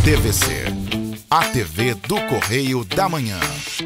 TVC, a TV do Correio da Manhã.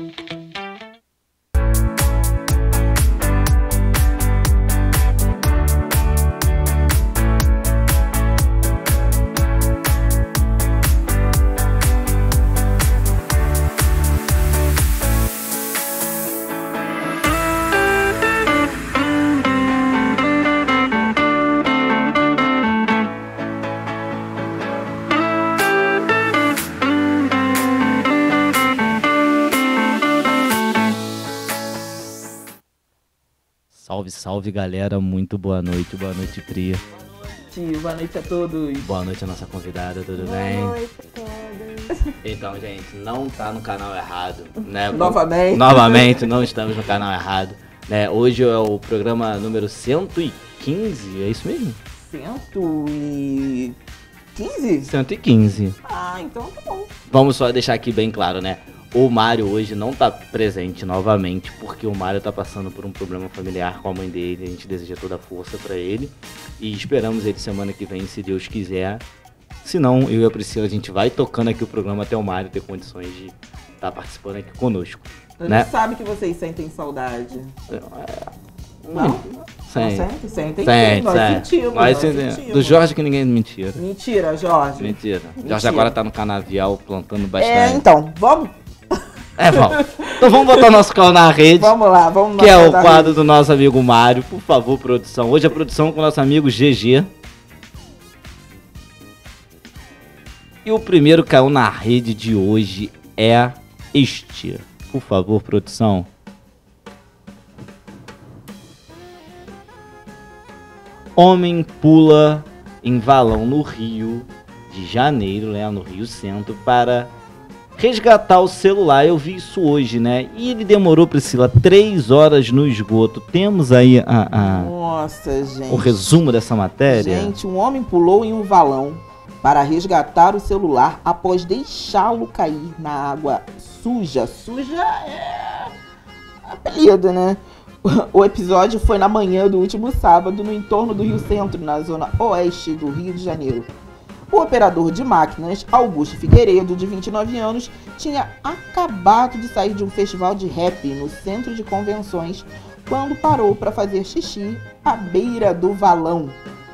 Salve, salve, galera. Muito boa noite. Boa noite, Pri. Boa noite a todos. Boa noite a nossa convidada, tudo bem? Boa noite a todos. Então, gente, não tá no canal errado, né? Novamente, não estamos no canal errado, né? Hoje é o programa número 115, é isso mesmo? 115? 115. Ah, então tá bom. Vamos só deixar aqui bem claro, né? O Mário hoje não tá presente novamente, porque o Mário tá passando por um problema familiar com a mãe dele. A gente deseja toda a força pra ele e esperamos ele semana que vem, se Deus quiser. Se não, eu e a Priscila, a gente vai tocando aqui o programa até o Mário ter condições de estar participando aqui conosco. A né? gente sabe que vocês sentem saudade. Não? Sentem. Sente. Nós sentimos. Do Jorge que ninguém mentira. Mentira, Jorge. Mentira. Jorge agora tá no canavial plantando bastante. Então, vamos? Vamos. Então vamos botar nosso canal na rede. Vamos lá, vamos. Que é o quadro do nosso amigo Mário. Por favor, produção. Hoje a produção com o nosso amigo GG. E o primeiro que caiu na rede de hoje é este. Por favor, produção. Homem pula em valão no Rio de Janeiro, né, no Rio Centro, para resgatar o celular. Eu vi isso hoje, né? E ele demorou, Priscila, 3 horas no esgoto. Temos aí Nossa, gente. o resumo dessa matéria? Gente, um homem pulou em um valão para resgatar o celular após deixá-lo cair na água suja. Suja é apelido, né? O episódio foi na manhã do último sábado, no entorno do Rio Centro, na zona oeste do Rio de Janeiro. O operador de máquinas, Augusto Figueiredo, de 29 anos, tinha acabado de sair de um festival de rap no centro de convenções quando parou para fazer xixi à beira do valão.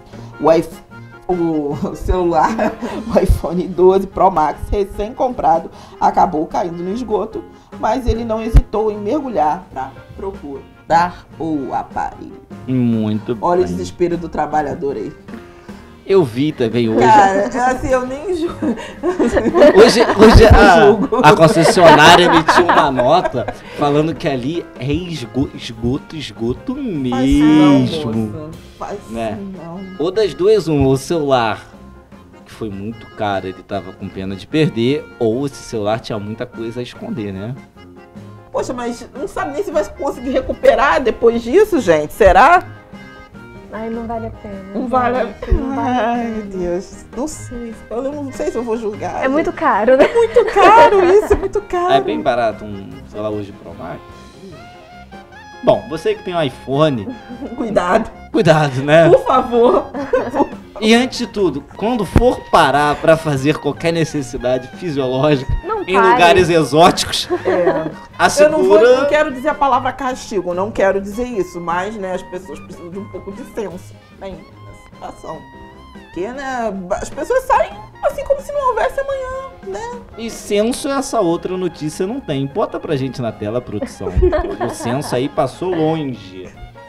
O celular, o iPhone 12 Pro Max, recém-comprado, acabou caindo no esgoto, mas ele não hesitou em mergulhar para procurar o aparelho. Muito bem. Olha o desespero do trabalhador aí. Eu vi também hoje. Cara, assim, eu nem julgo. Hoje a concessionária emitiu uma nota falando que ali é esgoto mesmo. Faz né? não. Ou das duas, o celular, que foi muito caro, ele tava com pena de perder, ou esse celular tinha muita coisa a esconder, né? Poxa, mas não sabe nem se vai conseguir recuperar depois disso, gente. Será? Ai, não vale a pena. Não vale a pena. Não vale a Ai, pena. meu Deus. Não sei. Eu não sei se eu vou julgar. É muito caro, né? muito caro isso, é muito caro. É bem barato um celular hoje Pro Max. Bom, você que tem um iPhone, Cuidado, né? por favor. E antes de tudo, quando for parar pra fazer qualquer necessidade fisiológica Não em pare. lugares exóticos, Eu assegura... não quero dizer a palavra castigo, não quero dizer isso, mas, né, as pessoas precisam de um pouco de senso, né, nessa situação. Porque, né, as pessoas saem assim como se não houvesse amanhã, né? E censo essa outra notícia não tem. Bota pra gente na tela, produção. O censo aí passou longe.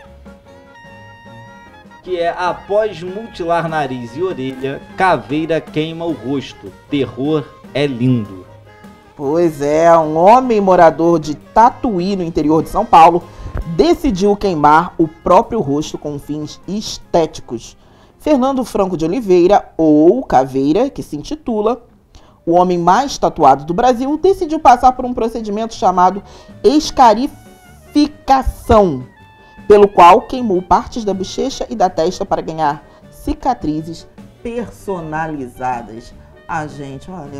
Que é, após mutilar nariz e orelha, caveira queima o rosto. Terror é lindo. Pois é, um homem morador de Tatuí, no interior de São Paulo, decidiu queimar o próprio rosto com fins estéticos. Fernando Franco de Oliveira, ou Caveira, que se intitula, o homem mais tatuado do Brasil, decidiu passar por um procedimento chamado escarificação, pelo qual queimou partes da bochecha e da testa para ganhar cicatrizes personalizadas. Ah, gente, olha,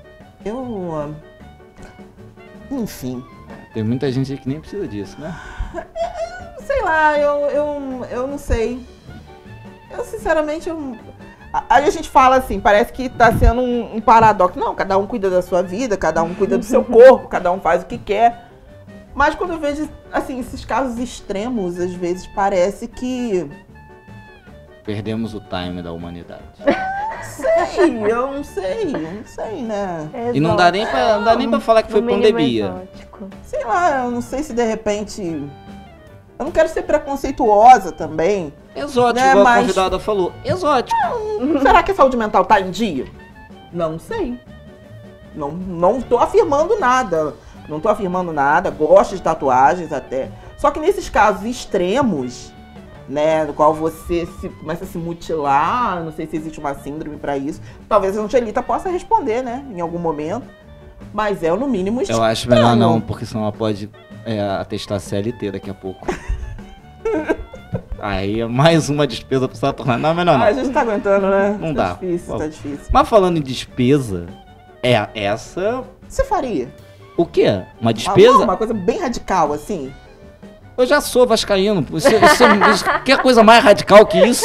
enfim. Tem muita gente aí que nem precisa disso, né? Sei lá, eu não sei. Eu, sinceramente, Aí a gente fala assim, parece que tá sendo um paradoxo. Não, cada um cuida da sua vida, cada um cuida do seu corpo, cada um faz o que quer. Mas quando eu vejo, assim, esses casos extremos, às vezes parece que... Perdemos o time da humanidade. Eu não sei, né? E não dá nem pra falar que foi No mínimo pandemia. exótico. Sei lá, eu não sei se de repente... Eu não quero ser preconceituosa também. Exótico, Né, igual a mas- convidada falou. Exótico. Será que a saúde mental tá em dia? Não sei. Não tô afirmando nada. Não tô afirmando nada. Gosto de tatuagens até. Só que nesses casos extremos, né, no qual você começa a se mutilar, não sei se existe uma síndrome pra isso. Talvez a Angelita possa responder, né, em algum momento. Mas é, no mínimo, Eu estranho. acho melhor não, porque senão ela pode atestar CLT daqui a pouco. Aí é mais uma despesa pro Saturno. Não, melhor Ah, a não. gente tá aguentando, né? Não Tá dá. difícil, tá difícil. Mas falando em despesa, essa... Você faria? O quê? Uma Uma despesa? coisa bem radical, assim? Eu já sou vascaíno. Quer coisa mais radical que isso?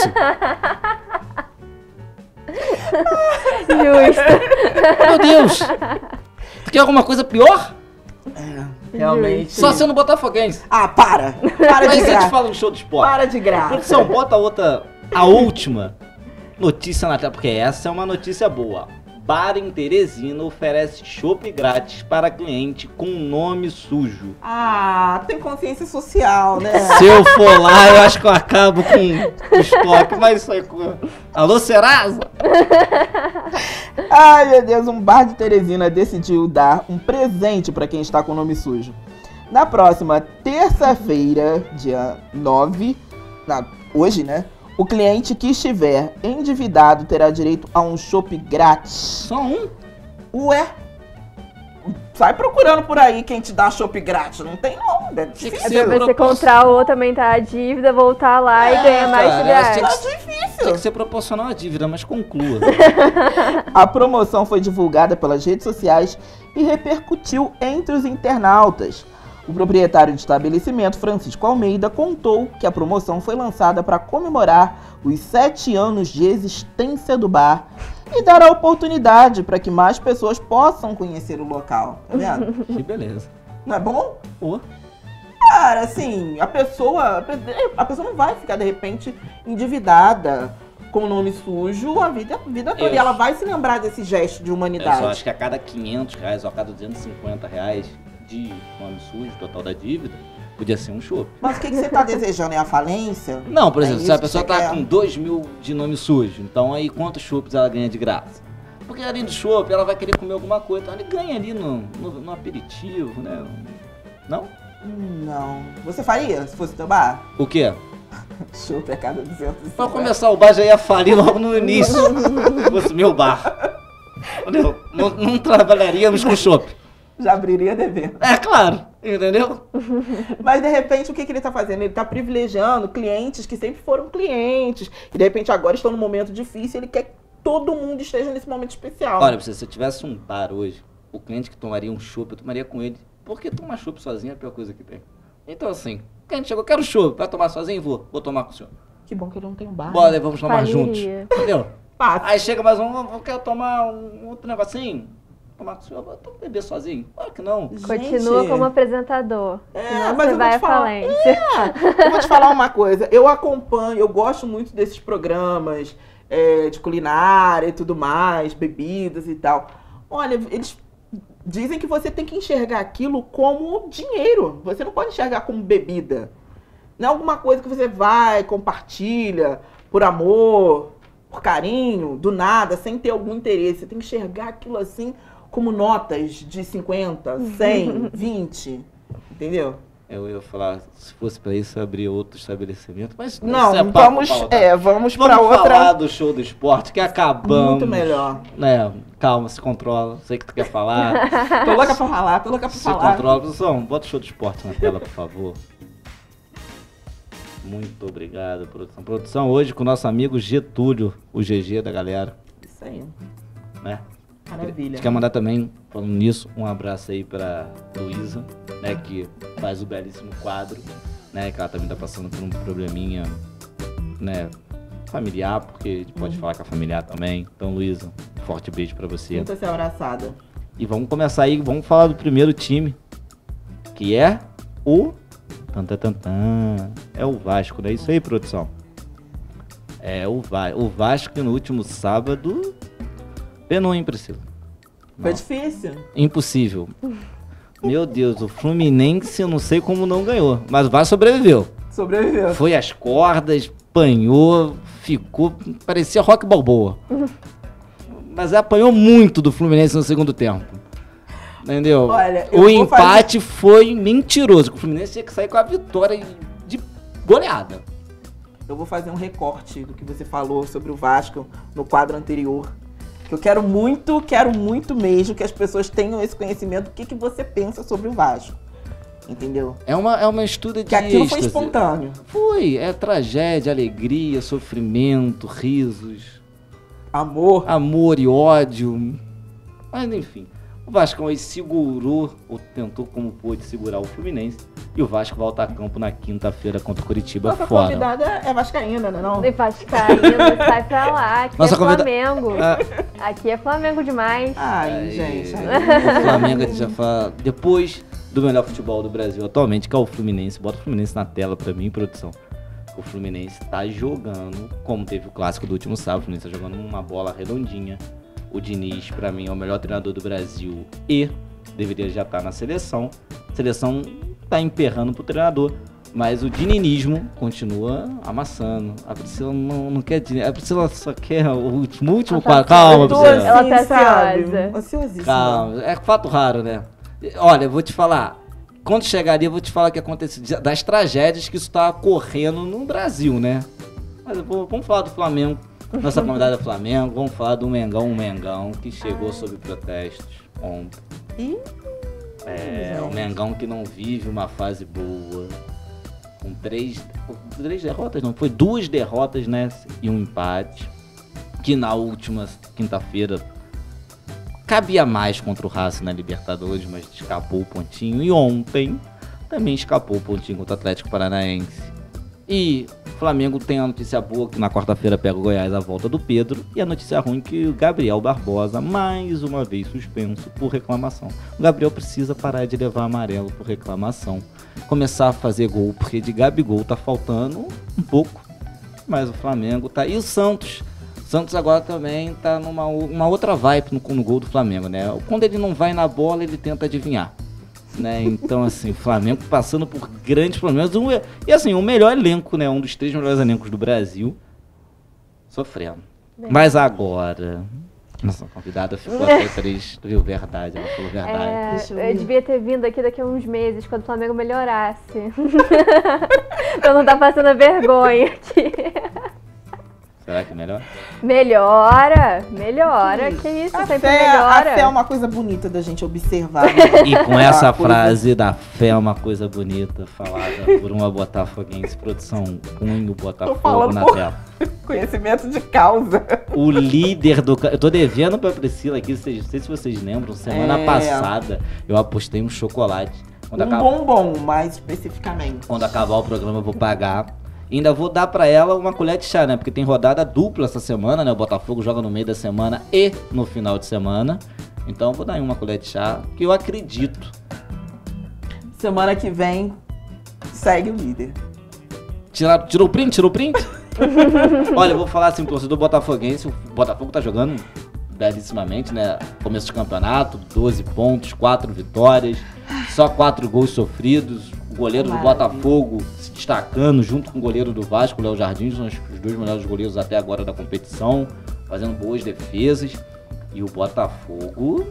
Justo. Meu Deus! Tu quer alguma coisa pior? Realmente. Só sendo botafoguense. Ah, para! Para de Mas a gente graça. fala no show de esporte. Para de graça. Produção, bota a última notícia na tela, porque essa é uma notícia boa. Bar em Teresina oferece chopp grátis para cliente com nome sujo. Ah, tem consciência social, né? Se eu for lá, eu acho que eu acabo com os copos, mas isso aí... Alô, Serasa? Ai, meu Deus, um bar de Teresina decidiu dar um presente para quem está com o nome sujo. Na próxima terça-feira, dia 9, hoje, né? O cliente que estiver endividado terá direito a um chopp grátis. Só um? Ué? Sai procurando por aí quem te dá chopp grátis. Não tem não. É Tinha que difícil. ser Pra você comprar outra, aumentar a dívida, voltar lá e ganhar mais cara, grátis. tinha Tá Tem difícil. que ser proporcional à dívida, mas conclua. A promoção foi divulgada pelas redes sociais e repercutiu entre os internautas. O proprietário do estabelecimento, Francisco Almeida, contou que a promoção foi lançada para comemorar os 7 anos de existência do bar e dar a oportunidade para que mais pessoas possam conhecer o local. Tá vendo? Que beleza. Não é bom? Pô, Cara, assim, a pessoa não vai ficar, de repente, endividada com o nome sujo a vida toda. Eu- E ela vai se lembrar desse gesto de eu humanidade. só acho que a cada R$500 ou a cada R$250 de nome sujo, total da dívida, podia ser um chopp. Mas o que você tá desejando? É a falência? Não, por É exemplo, se isso a que pessoa você tá quer? com 2.000 de nome sujo, então aí quantos chopps ela ganha de graça? Porque além do chopp, ela vai querer comer alguma coisa, então ele ganha ali no aperitivo, né? Não? Não. Você faria se fosse teu bar? O quê? Chopp a cada 250. Pra começar, o bar já ia falir logo no início. Se fosse meu bar. Entendeu? Não trabalharíamos com chopp. Já abriria devendo. É claro, entendeu? Mas de repente o que ele tá fazendo? Ele tá privilegiando clientes que sempre foram clientes. E de repente agora estão num momento difícil. Ele quer que todo mundo esteja nesse momento especial. Olha, se eu tivesse um bar hoje, o cliente que tomaria um chopp, eu tomaria com ele. Porque tomar chopp sozinho é a pior coisa que tem. Então assim, o cliente chegou, quero chopp, vai tomar sozinho? Vou tomar com o senhor. Que bom que ele não tem um bar. Bora, vamos tomar juntos. Faliria. Entendeu? Passa. Aí chega mais um, eu quero tomar um outro negocinho. Tomar com o senhor, vou beber sozinho. Claro que não. Continua Gente, como apresentador. É, senão mas você eu vai vou à te falar. falência. Eu vou te falar uma coisa. Eu acompanho, eu gosto muito desses programas de culinária e tudo mais, bebidas e tal. Olha, eles dizem que você tem que enxergar aquilo como dinheiro. Você não pode enxergar como bebida. Não é alguma coisa que você vai, compartilha, por amor, por carinho, do nada, sem ter algum interesse. Você tem que enxergar aquilo assim como notas de 50, 100, 20. Entendeu? Eu ia falar, se fosse pra isso, abrir outro estabelecimento, mas Não, isso é papo vamos, pra outra. vamos Vamos pra outra. falar do show do esporte, que acabamos. Muito melhor. Né, calma, se controla, sei que tu quer falar. Tô louca pra falar, tô louca pra Se falar. controla, produção, bota o show do esporte na tela, por favor. Muito obrigado, produção. Produção hoje com o nosso amigo Getúlio, o GG da galera, Isso aí, né? A maravilha. gente quer mandar também, falando nisso, um abraço aí pra Luísa, né, que faz o belíssimo quadro, né, que ela também tá passando por um probleminha, né, familiar, porque a gente pode falar com a familiar também. Então, Luísa, um forte beijo pra você. Sinta-se abraçada. E vamos começar aí, vamos falar do primeiro time, que é o... É o Vasco, não é isso aí, produção? É o Vasco que no último sábado penou, hein, Priscila? Foi difícil. Impossível. Meu Deus, o Fluminense eu não sei como não ganhou, mas o Vasco sobreviveu. Sobreviveu. Foi às cordas, apanhou, ficou, parecia Rock Balboa. Mas apanhou muito do Fluminense no segundo tempo. Entendeu? Olha, eu o vou empate foi mentiroso. O Fluminense tinha que sair com a vitória de goleada. Eu vou fazer um recorte do que você falou sobre o Vasco no quadro anterior. Que eu quero muito mesmo que as pessoas tenham esse conhecimento do que você pensa sobre o Vasco. Entendeu? É uma estuda de Que aquilo foi êxtase. espontâneo. Foi, é tragédia, alegria, sofrimento, risos, Amor. e ódio. Mas enfim, o Vascão aí segurou, ou tentou como pôde segurar o Fluminense. E o Vasco volta a campo na quinta-feira contra o Curitiba Nossa fora. convidada é vascaína, né não? E Vascaíno, sai pra lá. Aqui Nossa é convida- Flamengo. Ah. Aqui é Flamengo demais. Ai, gente. O Flamengo a gente já fala. Depois do melhor futebol do Brasil atualmente, que é o Fluminense. Bota o Fluminense na tela pra mim, produção. O Fluminense tá jogando, como teve o clássico do último sábado, o Fluminense tá jogando uma bola redondinha. O Diniz, pra mim, é o melhor treinador do Brasil e deveria já estar na seleção. A seleção tá emperrando pro treinador, mas o dininismo continua amassando. A Priscila não quer dinheiro, a Priscila só quer o último quadro. Calma, Priscila. Ela tá ansiosa. Ansiosíssima. Calma, é fato raro, né? Olha, eu vou te falar, quando chegar ali, eu vou te falar o que aconteceu, das tragédias que isso tá ocorrendo no Brasil, né? Mas vamos falar do Flamengo, nossa convidada é Flamengo, vamos falar do Mengão, que chegou sob protestos ontem. Ih, O Mengão que não vive uma fase boa, com três derrotas, não, foi 2 derrotas, né, e um empate, que na última quinta-feira cabia mais contra o Racing na Libertadores, mas escapou o pontinho. E ontem também escapou o pontinho contra o Atlético Paranaense. E o Flamengo tem a notícia boa que na quarta-feira pega o Goiás à volta do Pedro. E a notícia ruim que o Gabriel Barbosa, mais uma vez suspenso por reclamação. O Gabriel precisa parar de levar amarelo por reclamação. Começar a fazer gol, porque de Gabigol tá faltando um pouco. Mas o Flamengo tá... E o Santos? Santos agora também tá numa uma outra vibe no gol do Flamengo, né? Quando ele não vai na bola, ele tenta adivinhar, né? Então, assim, o Flamengo passando por grandes problemas. E, assim, o melhor elenco, né? Um dos 3 melhores elencos do Brasil, sofrendo. Mas agora... Nossa convidada ficou até 3, viu? Verdade, ela falou verdade. Deixa eu Eu ver. devia ter vindo aqui daqui a uns meses, quando o Flamengo melhorasse. Pra não estar passando vergonha aqui. Será que é melhor? Melhora, que isso, A sempre fé melhora. é uma coisa bonita da gente observar. Né? E com essa Uma coisa- frase da fé é uma coisa bonita, falada por uma botafoguense, produção, punho Botafogo falando na por- tela. Conhecimento de causa. O líder do... Eu tô devendo pra Priscila aqui, não sei se vocês lembram, semana passada eu apostei um chocolate. Quando Bombom, mais especificamente. Quando acabar o programa eu vou pagar. Ainda vou dar pra ela uma colher de chá, né? Porque tem rodada dupla essa semana, né? O Botafogo joga no meio da semana e no final de semana. Então eu vou dar aí uma colher de chá, que eu acredito. Semana que vem, segue o líder. Tirou o print? Olha, eu vou falar assim, torcedor botafoguense, o Botafogo tá jogando belíssimamente, né? Começo de campeonato, 12 pontos, 4 vitórias, só 4 gols sofridos. O goleiro do Maravilha. Botafogo se destacando junto com o goleiro do Vasco, o Léo Jardim, são os 2 melhores goleiros até agora da competição, fazendo boas defesas. E o Botafogo...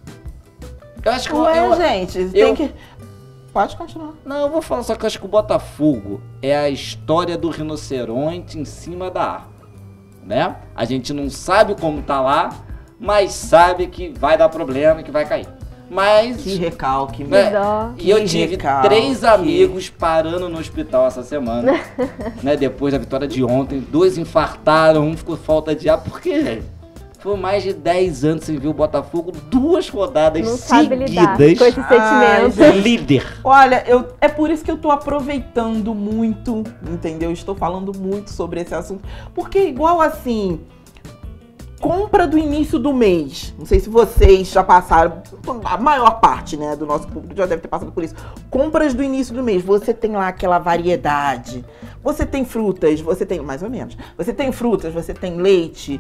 Eu acho que Gente, tem que... Pode continuar. Não, eu vou falar só que eu acho que o Botafogo é a história do rinoceronte em cima da árvore, né? A gente não sabe como tá lá, mas sabe que vai dar problema e que vai cair. Mas... Que recalque. né? dó. E eu Que tive recalque. 3 amigos parando no hospital essa semana, né? Depois da vitória de ontem, 2 infartaram, um ficou falta de ar, por quê? Foi mais de 10 anos sem ver o Botafogo, 2 rodadas Não sabe lidar seguidas. com esse sentimento. Ai, Líder. Olha, é por isso que eu tô aproveitando muito, entendeu? Estou falando muito sobre esse assunto. Porque igual assim, compra do início do mês. Não sei se vocês já passaram, a maior parte, né, do nosso público já deve ter passado por isso. Compras do início do mês, você tem lá aquela variedade. Você tem frutas, você tem, mais ou menos, você tem frutas, você tem leite,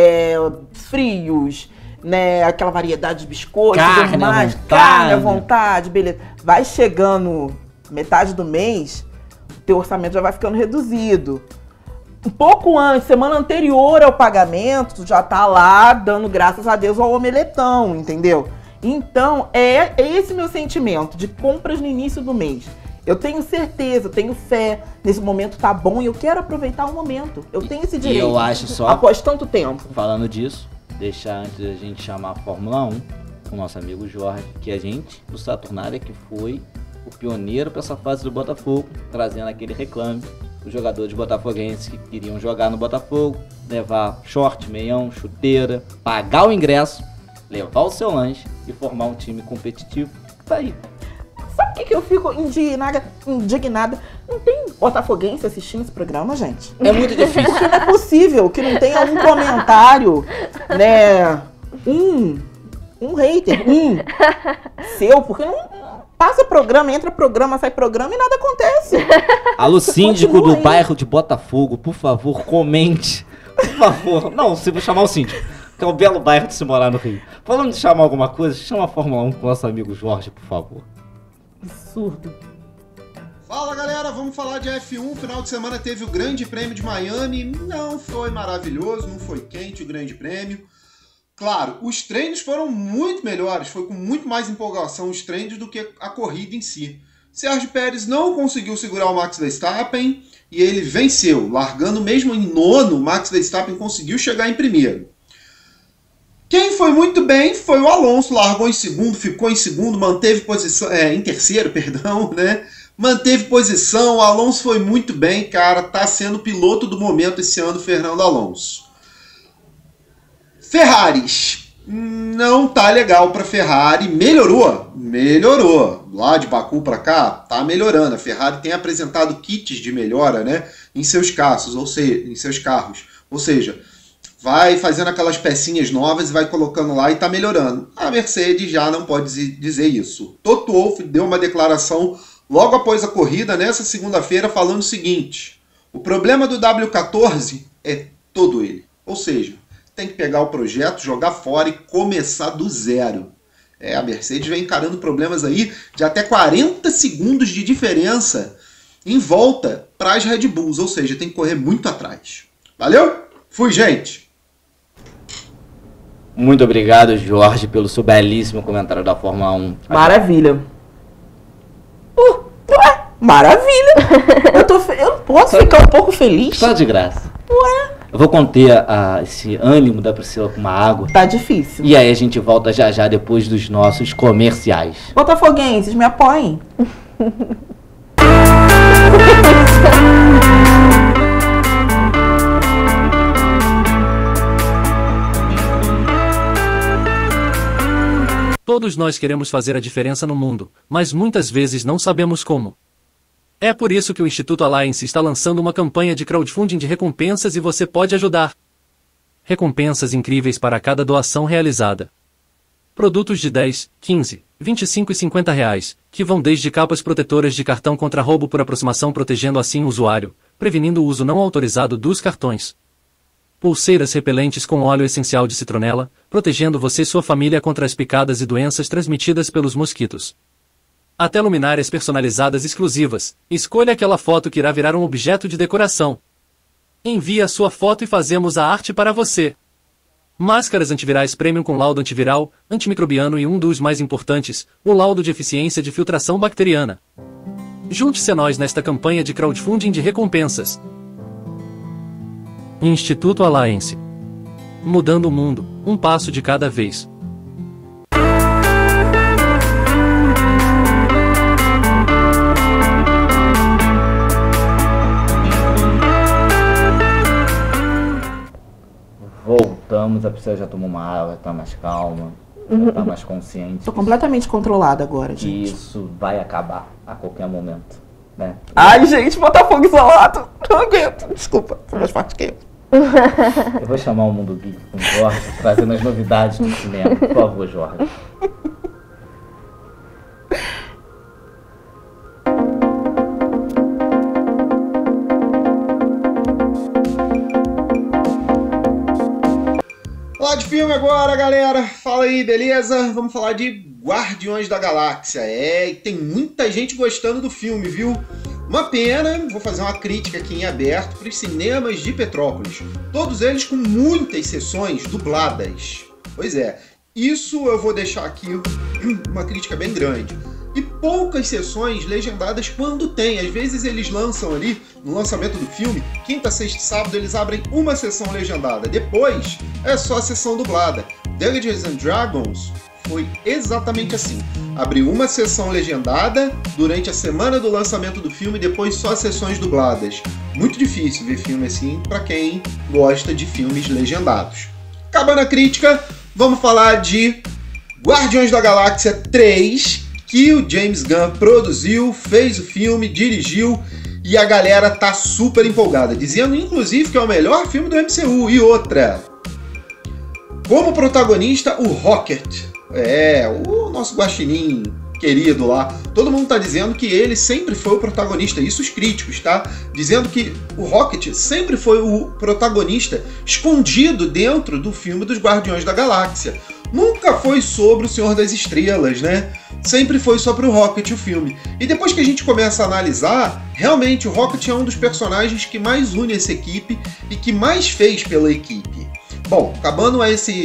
frios, né, aquela variedade de biscoitos, Carne à vontade. carne à vontade, beleza. Vai chegando metade do mês, teu orçamento já vai ficando reduzido. Um pouco antes, semana anterior ao pagamento, tu já tá lá dando graças a Deus ao omeletão, entendeu? Então, é esse meu sentimento de compras no início do mês. Eu tenho certeza, eu tenho fé, nesse momento tá bom e eu quero aproveitar o momento. Eu tenho esse direito. E eu acho só, após tanto tempo. falando disso, deixar antes da gente chamar a Fórmula 1, com o nosso amigo Jorge, que a gente, do Saturnália, que foi o pioneiro para essa fase do Botafogo, trazendo aquele reclame. Os jogadores botafoguenses que queriam jogar no Botafogo, levar short, meião, chuteira, pagar o ingresso, levar o seu lanche e formar um time competitivo. Tá aí. Sabe o que eu fico indignada? Não tem botafoguense assistindo esse programa, gente? É muito difícil. Porque não é possível que não tenha um comentário, né? Um hater, seu, porque não passa programa, entra programa, sai programa e nada acontece. Alô, síndico Continua do aí. bairro de Botafogo, por favor, comente. Por favor. Não, se vou chamar o síndico, que é um belo bairro de se morar no Rio. Falando de chamar alguma coisa, chama a Fórmula 1 com o nosso amigo Jorge, por favor. Absurdo. Fala galera, vamos falar de F1. Final de semana teve o Grande Prêmio de Miami. Não foi maravilhoso, não foi quente o Grande Prêmio. Claro, os treinos foram muito melhores, foi com muito mais empolgação os treinos do que a corrida em si. Sérgio Pérez não conseguiu segurar o Max Verstappen e ele venceu. Largando mesmo em nono, o Max Verstappen conseguiu chegar em primeiro. Quem foi muito bem foi o Alonso, largou em segundo, ficou em segundo, manteve posição, em terceiro, perdão, né? Manteve posição, o Alonso foi muito bem, cara, tá sendo o piloto do momento esse ano, Fernando Alonso. Ferraris, não tá legal para Ferrari, melhorou, lá de Baku para cá, tá melhorando, a Ferrari tem apresentado kits de melhora, né, em seus carros, ou seja, vai fazendo aquelas pecinhas novas e vai colocando lá e tá melhorando. A Mercedes já não pode dizer isso. Toto Wolff deu uma declaração logo após a corrida, nessa segunda-feira, falando o seguinte: o problema do W14 é todo ele, ou seja, tem que pegar o projeto, jogar fora e começar do zero. A Mercedes vem encarando problemas aí de até 40 segundos de diferença em volta para as Red Bulls, ou seja, tem que correr muito atrás. Valeu? Fui, gente! Muito obrigado, Jorge, pelo seu belíssimo comentário da Fórmula 1. Maravilha. Maravilha! Eu não posso ficar um pouco feliz. Só de graça. Eu vou conter esse ânimo da Priscila com uma água. Tá difícil. E aí a gente volta já já depois dos nossos comerciais. Botafoguenses, me apoiem. Todos nós queremos fazer a diferença no mundo, mas muitas vezes não sabemos como. É por isso que o Instituto Alliance está lançando uma campanha de crowdfunding de recompensas e você pode ajudar. Recompensas incríveis para cada doação realizada. Produtos de 10, 15, 25 e 50 reais, que vão desde capas protetoras de cartão contra roubo por aproximação, protegendo assim o usuário, prevenindo o uso não autorizado dos cartões. Pulseiras repelentes com óleo essencial de citronela, protegendo você e sua família contra as picadas e doenças transmitidas pelos mosquitos. Até luminárias personalizadas exclusivas. Escolha aquela foto que irá virar um objeto de decoração. Envie a sua foto e fazemos a arte para você. Máscaras antivirais premium com laudo antiviral, antimicrobiano e um dos mais importantes, o laudo de eficiência de filtração bacteriana. Junte-se a nós nesta campanha de crowdfunding de recompensas. Instituto Alliance. Mudando o mundo, um passo de cada vez. Voltamos, a pessoa já tomou uma água, tá mais calma, já tá mais consciente. Tô completamente controlada agora, Que gente. isso vai acabar a qualquer momento, né? Ai, gente, Botafogo isolado. Não aguento. Desculpa, sou mais forte que eu. Eu vou chamar o Mundo Geek com o Jorge, trazendo as novidades do cinema. Por favor, Jorge. Falar de filme agora, galera. Fala aí, beleza? Vamos falar de Guardiões da Galáxia. E tem muita gente gostando do filme, viu? Uma pena, vou fazer uma crítica aqui em aberto para os cinemas de Petrópolis. Todos eles com muitas sessões dubladas. Pois é, isso eu vou deixar aqui uma crítica bem grande. E poucas sessões legendadas quando tem. Às vezes eles lançam ali, no lançamento do filme, quinta, sexta e sábado, eles abrem uma sessão legendada. Depois, é só a sessão dublada. Dungeons and Dragons foi exatamente assim. Abriu uma sessão legendada durante a semana do lançamento do filme, depois só sessões dubladas. Muito difícil ver filme assim para quem gosta de filmes legendados. Acabando a crítica, vamos falar de Guardiões da Galáxia 3, que o James Gunn produziu, fez o filme, dirigiu, e a galera tá super empolgada, dizendo inclusive que é o melhor filme do MCU. E outra, como protagonista, o Rocket, o nosso guaxinim querido lá, todo mundo tá dizendo que ele sempre foi o protagonista, isso os críticos, tá? Dizendo que o Rocket sempre foi o protagonista escondido dentro do filme dos Guardiões da Galáxia. Nunca foi sobre o Senhor das Estrelas, né? Sempre foi sobre o Rocket o filme. E depois que a gente começa a analisar, realmente o Rocket é um dos personagens que mais une essa equipe e que mais fez pela equipe. Bom, acabando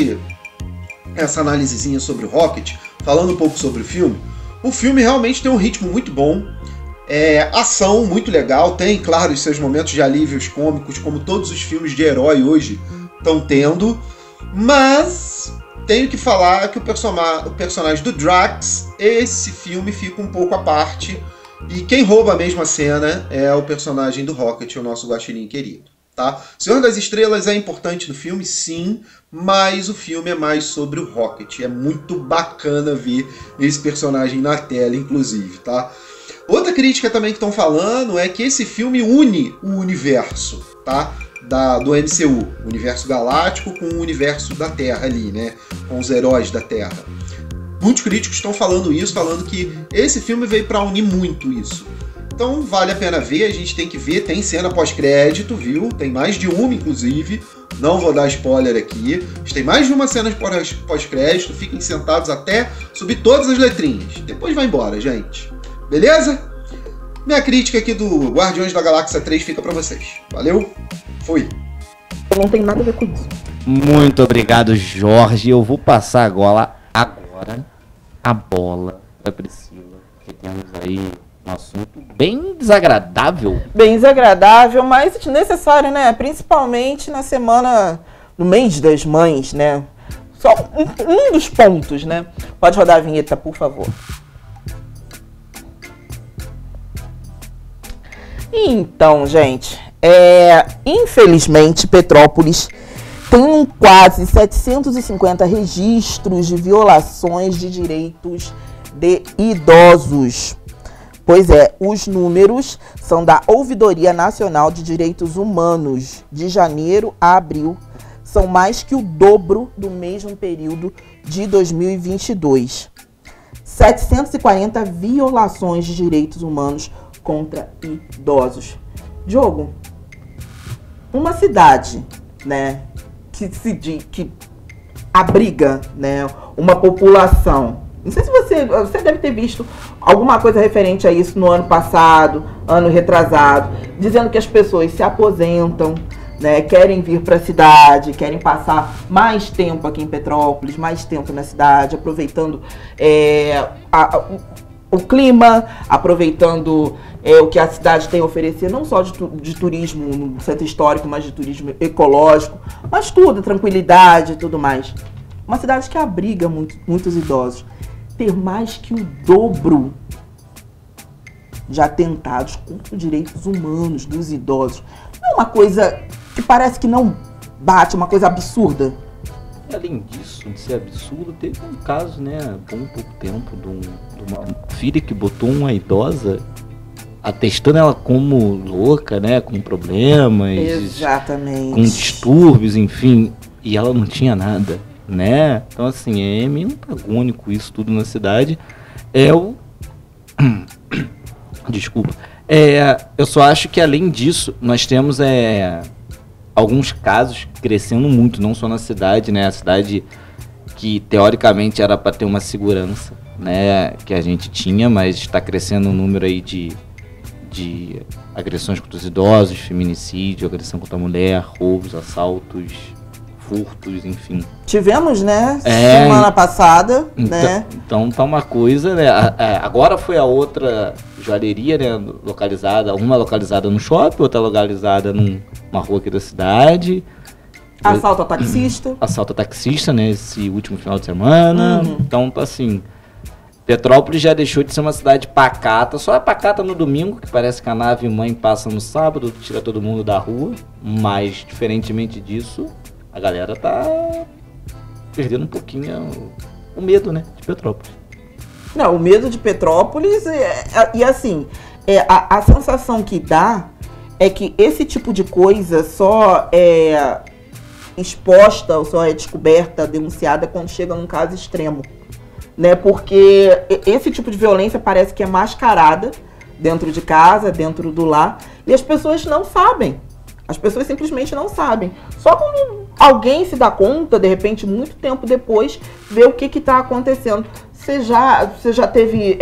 essa análisezinha sobre o Rocket, falando um pouco sobre o filme realmente tem um ritmo muito bom, ação muito legal, tem, claro, os seus momentos de alívios cômicos, como todos os filmes de herói hoje estão tendo, mas tenho que falar que o personagem do Drax, esse filme fica um pouco à parte, e quem rouba a mesma cena é o personagem do Rocket, o nosso guaxinim querido. Tá? Senhor das Estrelas é importante no filme, sim, mas o filme é mais sobre o Rocket. É muito bacana ver esse personagem na tela, inclusive, tá? Outra crítica também que estão falando é que esse filme une o universo, tá? Do MCU, o universo galáctico com o universo da Terra ali, né? Com os heróis da Terra. Muitos críticos estão falando isso, falando que esse filme veio para unir muito isso. Então vale a pena ver, a gente tem que ver, tem cena pós-crédito, viu? Tem mais de uma, inclusive, não vou dar spoiler aqui. Tem mais de uma cena pós-crédito, fiquem sentados até subir todas as letrinhas. Depois vai embora, gente. Beleza? Minha crítica aqui do Guardiões da Galáxia 3 fica pra vocês. Valeu? Fui! Eu não tenho nada a ver com isso. Muito obrigado, Jorge. Eu vou passar agora a bola pra Priscila, que temos aí um assunto bem desagradável. Bem desagradável, mas necessário, né? Principalmente na semana, no mês das mães, né? Só um dos pontos, né? Pode rodar a vinheta, por favor. Então, gente, infelizmente, Petrópolis tem quase 750 registros de violações de direitos de idosos. Pois é, os números são da Ouvidoria Nacional de Direitos Humanos. De janeiro a abril, são mais que o dobro do mesmo período de 2022. 740 violações de direitos humanos contra idosos. Diogo, uma cidade, né, que abriga, né, uma população. Não sei se você deve ter visto alguma coisa referente a isso no ano passado, ano retrasado, dizendo que as pessoas se aposentam, né, querem vir para a cidade, querem passar mais tempo aqui em Petrópolis, mais tempo na cidade, aproveitando o clima, aproveitando o que a cidade tem a oferecer, não só de turismo no centro histórico, mas de turismo ecológico, mas tudo, tranquilidade e tudo mais. Uma cidade que abriga muitos idosos. Ter mais que o dobro de atentados contra os direitos humanos dos idosos. Não é uma coisa que parece que não bate, uma coisa absurda. Além disso, de ser absurdo, teve um caso, né, há pouco tempo, de uma filha que botou uma idosa atestando ela como louca, né, com problemas, Exatamente. com distúrbios, enfim, e ela não tinha nada, né? Então, assim, é meio antagônico isso tudo na cidade. Desculpa. Eu só acho que, além disso, nós temos alguns casos crescendo muito, não só na cidade, né? A cidade que, teoricamente, era para ter uma segurança, né, que a gente tinha, mas está crescendo o número aí de agressões contra os idosos, feminicídio, agressão contra a mulher, roubos, assaltos, furtos, enfim. Tivemos, né, semana passada, né? Então tá uma coisa, né? Agora foi a outra joalheria, né, localizada, uma localizada no shopping, outra localizada numa rua aqui da cidade. Assalto a taxista. Assalto a taxista, né, esse último final de semana. Então tá assim... Petrópolis já deixou de ser uma cidade pacata, só é pacata no domingo, que parece que a nave mãe passa no sábado, tira todo mundo da rua, mas, diferentemente disso, a galera tá perdendo um pouquinho o medo, né, de Petrópolis. Não, o medo de Petrópolis, e assim, a sensação que dá é que esse tipo de coisa só é exposta, ou só é descoberta, denunciada quando chega num caso extremo. Né, porque esse tipo de violência parece que é mascarada dentro de casa, dentro do lar, e as pessoas não sabem. As pessoas simplesmente não sabem. Só quando alguém se dá conta, de repente, muito tempo depois, vê o que está acontecendo. Você já teve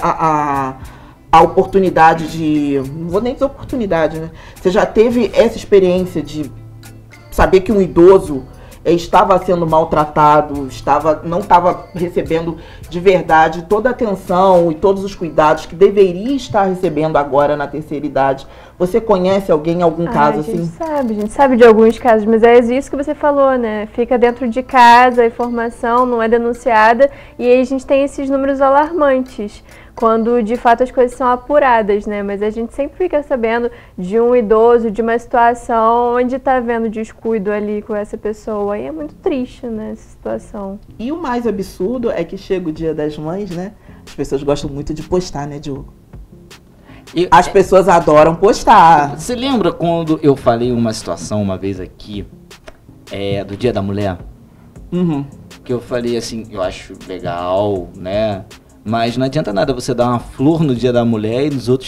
a oportunidade de... Não vou nem dizer oportunidade, né? Você já teve essa experiência de saber que um idoso estava sendo maltratado, não estava recebendo de verdade toda a atenção e todos os cuidados que deveria estar recebendo agora na terceira idade? Você conhece alguém, algum caso assim? A gente sabe de alguns casos, mas é isso que você falou, né? Fica dentro de casa, a informação não é denunciada e aí a gente tem esses números alarmantes, quando de fato as coisas são apuradas, né? Mas a gente sempre fica sabendo de um idoso, de uma situação onde está havendo descuido ali com essa pessoa. E é muito triste, né, essa situação. E o mais absurdo é que chega o Dia das Mães, né? As pessoas gostam muito de postar, né, Diogo? As pessoas adoram postar. Você lembra quando eu falei uma situação uma vez aqui, do Dia da Mulher? Uhum. Que eu falei assim, eu acho legal, né? Mas não adianta nada você dar uma flor no Dia da Mulher e nos outros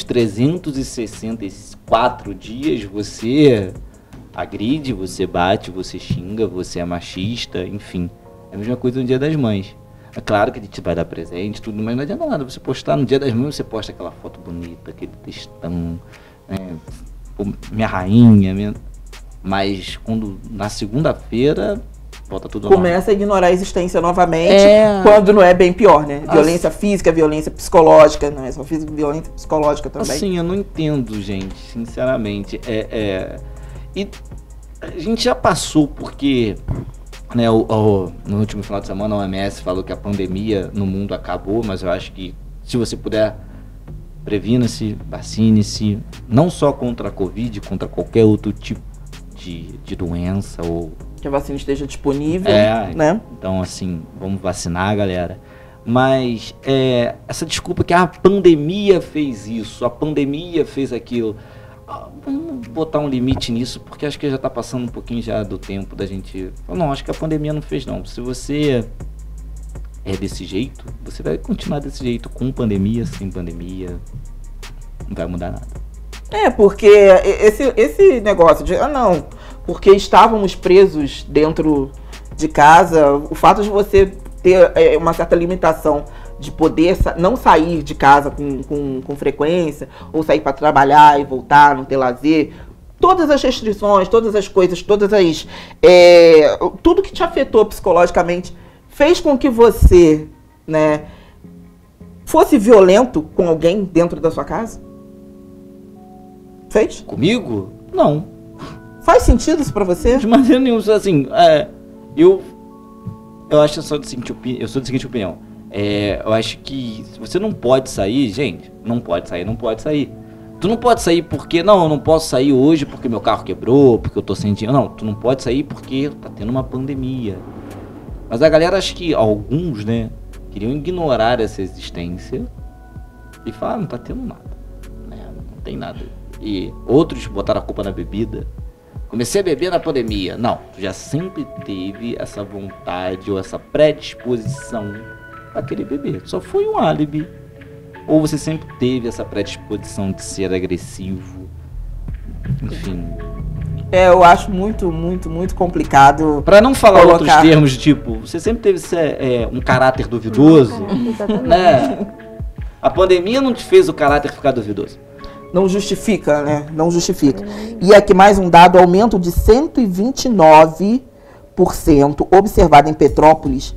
364 dias você agride, você bate, você xinga, você é machista, enfim. É a mesma coisa no Dia das Mães. É claro que a gente vai dar presente, tudo, mas não adianta nada você postar no Dia das Mães, você posta aquela foto bonita, aquele textão, né? Minha rainha, mas quando na segunda-feira volta tudo começa a ignorar a existência novamente, quando não é bem pior, né? Violência física, violência psicológica, não é só física, violência psicológica também. Assim, eu não entendo, gente, sinceramente. E a gente já passou, porque, né, no último final de semana a OMS falou que a pandemia no mundo acabou, mas eu acho que se você puder, previna-se, vacine-se, não só contra a Covid, contra qualquer outro tipo de doença ou... Que a vacina esteja disponível, né? Então, assim, vamos vacinar, galera. Mas essa desculpa que a pandemia fez isso, a pandemia fez aquilo. Vamos botar um limite nisso, porque acho que já está passando um pouquinho já do tempo da gente... Não, acho que a pandemia não fez, não. Se você é desse jeito, você vai continuar desse jeito, com pandemia, sem pandemia. Não vai mudar nada. Porque esse negócio de... não... Porque estávamos presos dentro de casa, o fato de você ter uma certa limitação de poder não sair de casa com frequência, ou sair para trabalhar e voltar, não ter lazer, todas as restrições, todas as coisas, tudo que te afetou psicologicamente, fez com que você, né, fosse violento com alguém dentro da sua casa? Fez? Comigo? Não. Faz sentido isso pra você? De maneira nenhuma, assim, eu acho só do seguinte eu sou da seguinte opinião. Eu acho que se você não pode sair, gente, não pode sair. Tu não pode sair porque, não, eu não posso sair hoje porque meu carro quebrou, porque eu tô sem dinheiro. Não, tu não pode sair porque tá tendo uma pandemia. Mas a galera, acho que alguns, né, queriam ignorar essa existência e falar, não tá tendo nada, né, não tem nada. E outros botaram a culpa na bebida. Comecei a beber na pandemia. Não, tu já sempre teve essa vontade ou essa predisposição a querer beber. Só foi um álibi. Ou você sempre teve essa predisposição de ser agressivo. Enfim. Eu acho muito, muito, muito complicado. Pra não falar colocar outros termos, tipo, você sempre teve um caráter duvidoso, né? A pandemia não te fez o caráter ficar duvidoso. Não justifica, né? Não justifica. E aqui mais um dado, aumento de 129% observado em Petrópolis,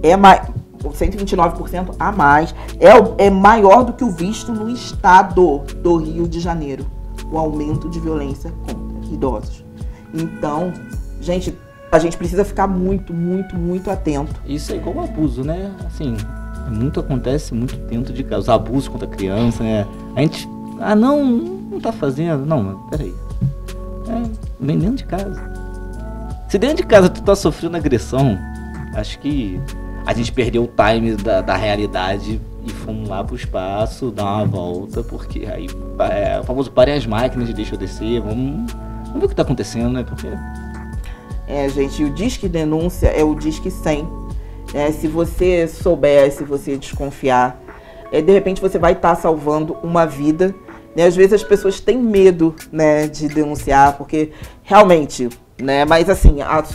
129% a mais, é maior do que o visto no estado do Rio de Janeiro, o aumento de violência contra idosos. Então, gente, a gente precisa ficar muito, muito, muito atento. Isso é igual um abuso, né? Assim, acontece muito dentro de casa. Os abusos contra a criança, né? A gente, não tá fazendo. Não, mas peraí. Vem dentro de casa. Se dentro de casa tu tá sofrendo agressão, acho que a gente perdeu o time da realidade e fomos lá pro espaço, dar uma volta, porque aí o famoso parem as máquinas, deixa eu descer, vamos ver o que tá acontecendo, né? Porque... gente, o Disque Denúncia é o Disque 100. Se você souber, se você desconfiar, de repente você vai estar salvando uma vida. Né? Às vezes as pessoas têm medo, né, de denunciar, porque realmente, né, mas assim,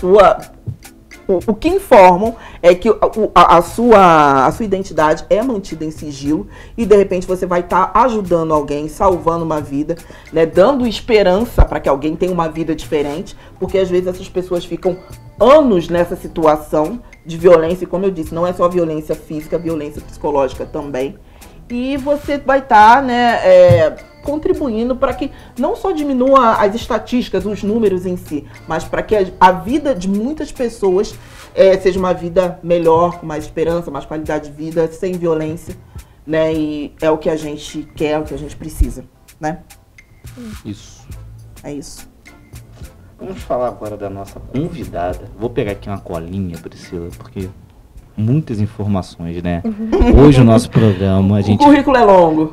o que informam é que a sua identidade é mantida em sigilo e de repente você vai estar ajudando alguém, salvando uma vida, né, dando esperança para que alguém tenha uma vida diferente, porque às vezes essas pessoas ficam anos nessa situação de violência e, como eu disse, não é só violência física, violência psicológica também. E você vai estar, né, contribuindo para que não só diminua as estatísticas, os números em si, mas para que a vida de muitas pessoas seja uma vida melhor, com mais esperança, mais qualidade de vida, sem violência, né? E é o que a gente quer, é o que a gente precisa, né? Isso. É isso. Vamos falar agora da nossa convidada. Vou pegar aqui uma colinha, Priscila, porque muitas informações, né? Hoje o nosso programa... O currículo é longo.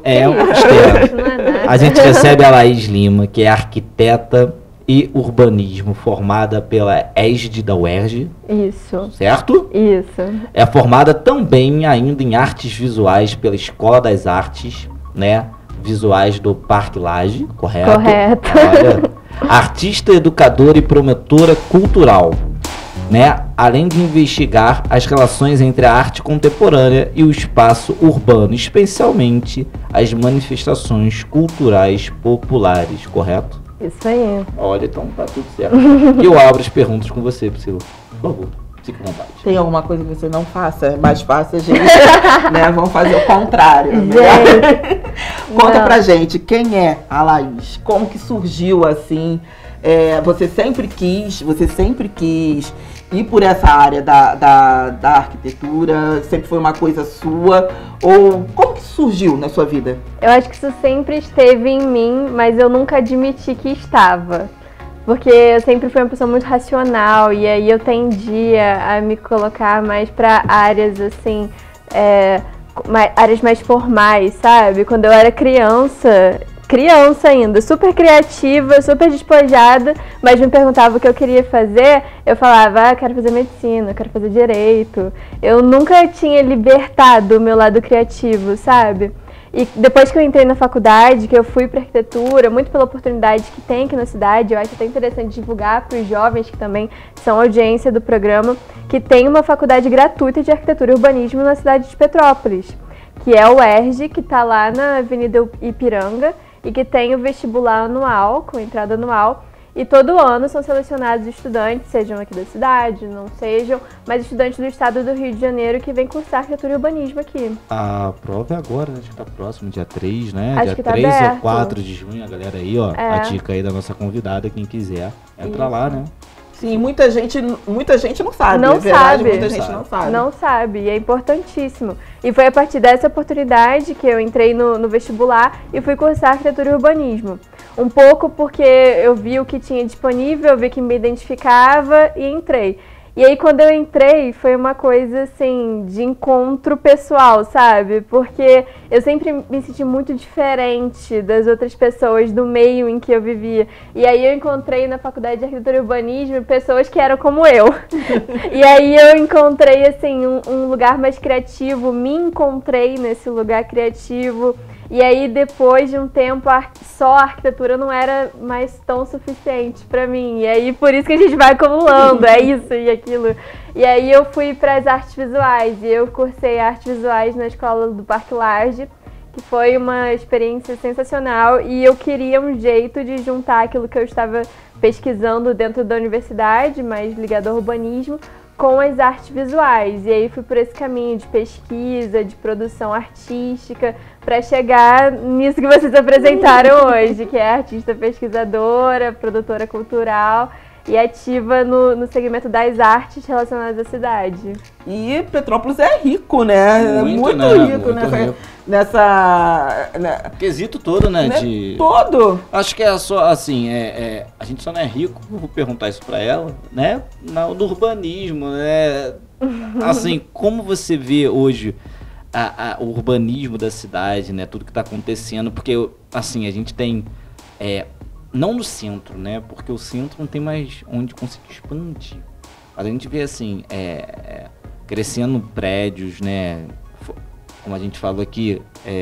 A gente recebe a Laís Lima, que é arquiteta e urbanismo, formada pela ESD da UERJ. Isso. Certo? Isso. É formada também ainda em artes visuais pela Escola das Artes, né? Visuais do Parque Lage, correto? Correto. Olha, artista, educadora e promotora cultural, né? Além de investigar as relações entre a arte contemporânea e o espaço urbano, especialmente as manifestações culturais populares, correto? Isso aí. Olha, então tá tudo certo. E eu abro as perguntas com você, Priscila. Por favor, fique à vontade. Tem alguma coisa que você não faça? É mais fácil a gente, né? Vamos fazer o contrário. Conta pra gente, quem é a Laís? Como que surgiu assim? Você sempre quis ir por essa área da arquitetura? Sempre foi uma coisa sua? Ou como que surgiu na sua vida? Eu acho que isso sempre esteve em mim, mas eu nunca admiti que estava. Porque eu sempre fui uma pessoa muito racional e aí eu tendia a me colocar mais para áreas assim, áreas mais formais, sabe? Quando eu era criança ainda, super criativa, super despojada, mas me perguntava o que eu queria fazer, eu falava, eu quero fazer medicina, eu quero fazer direito. Eu nunca tinha libertado o meu lado criativo, sabe? E depois que eu entrei na faculdade, que eu fui para arquitetura, muito pela oportunidade que tem aqui na cidade, eu acho até interessante divulgar para os jovens que também são audiência do programa, que tem uma faculdade gratuita de arquitetura e urbanismo na cidade de Petrópolis, que é o UERJ, que está lá na Avenida Ipiranga, e que tem o vestibular anual, com entrada anual, e todo ano são selecionados estudantes, sejam aqui da cidade, não sejam, mas estudantes do estado do Rio de Janeiro que vêm cursar arquitetura e urbanismo aqui. A prova é agora, né? Acho que tá próximo, dia 3, né? Acho dia que tá 3 aberto. ou 4 de junho, a galera aí, ó, a dica aí da nossa convidada, quem quiser, entra lá, né? Sim, muita gente não sabe. Não é verdade, sabe. Muita gente não sabe. Não sabe, e é importantíssimo. E foi a partir dessa oportunidade que eu entrei no vestibular e fui cursar arquitetura e urbanismo. Um pouco porque eu vi o que tinha disponível, eu vi que me identificava e entrei. E aí, quando eu entrei, foi uma coisa, assim, de encontro pessoal, sabe? Porque eu sempre me senti muito diferente das outras pessoas do meio em que eu vivia. E aí eu encontrei na faculdade de arquitetura e urbanismo pessoas que eram como eu. E aí eu encontrei, assim, um lugar mais criativo, me encontrei nesse lugar criativo. E aí, depois de um tempo, só a arquitetura não era mais tão suficiente pra mim. E aí, por isso que a gente vai acumulando, é isso e aquilo. E aí, eu fui para as artes visuais. E eu cursei artes visuais na escola do Parque Lage, que foi uma experiência sensacional. E eu queria um jeito de juntar aquilo que eu estava pesquisando dentro da universidade, mais ligado ao urbanismo, com as artes visuais. E aí fui por esse caminho de pesquisa, de produção artística, para chegar nisso que vocês apresentaram hoje, que é artista pesquisadora, produtora cultural e ativa no segmento das artes relacionadas à cidade. E Petrópolis é rico, né? Muito, rico, muito rico. Nessa... Quesito todo, né? Todo! Acho que é só, assim, a gente só não é rico, vou perguntar isso pra ela, né? Do urbanismo, né? Assim, como você vê hoje o urbanismo da cidade, né? Tudo que tá acontecendo, porque, assim, a gente tem... não no centro, né? Porque o centro não tem mais onde conseguir expandir. Mas a gente vê, assim, crescendo prédios, né? Como a gente falou aqui,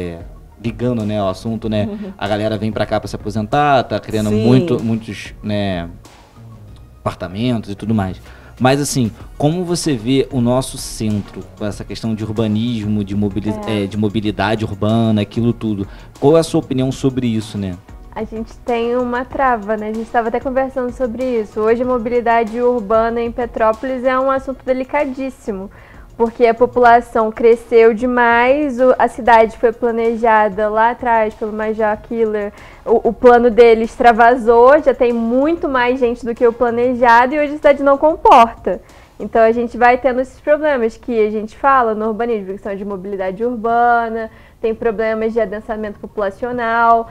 ligando, né, ao assunto, né? A galera vem pra cá pra se aposentar, tá criando muitos, né, apartamentos e tudo mais. Mas, assim, como você vê o nosso centro com essa questão de urbanismo, de mobilidade urbana, aquilo tudo? Qual é a sua opinião sobre isso, né? A gente tem uma trava, né? A gente estava até conversando sobre isso. Hoje a mobilidade urbana em Petrópolis é um assunto delicadíssimo, porque a população cresceu demais, a cidade foi planejada lá atrás pelo Major Killer, o plano dele extravasou, já tem muito mais gente do que o planejado e hoje a cidade não comporta. Então a gente vai tendo esses problemas que a gente fala no urbanismo, que são de mobilidade urbana, tem problemas de adensamento populacional,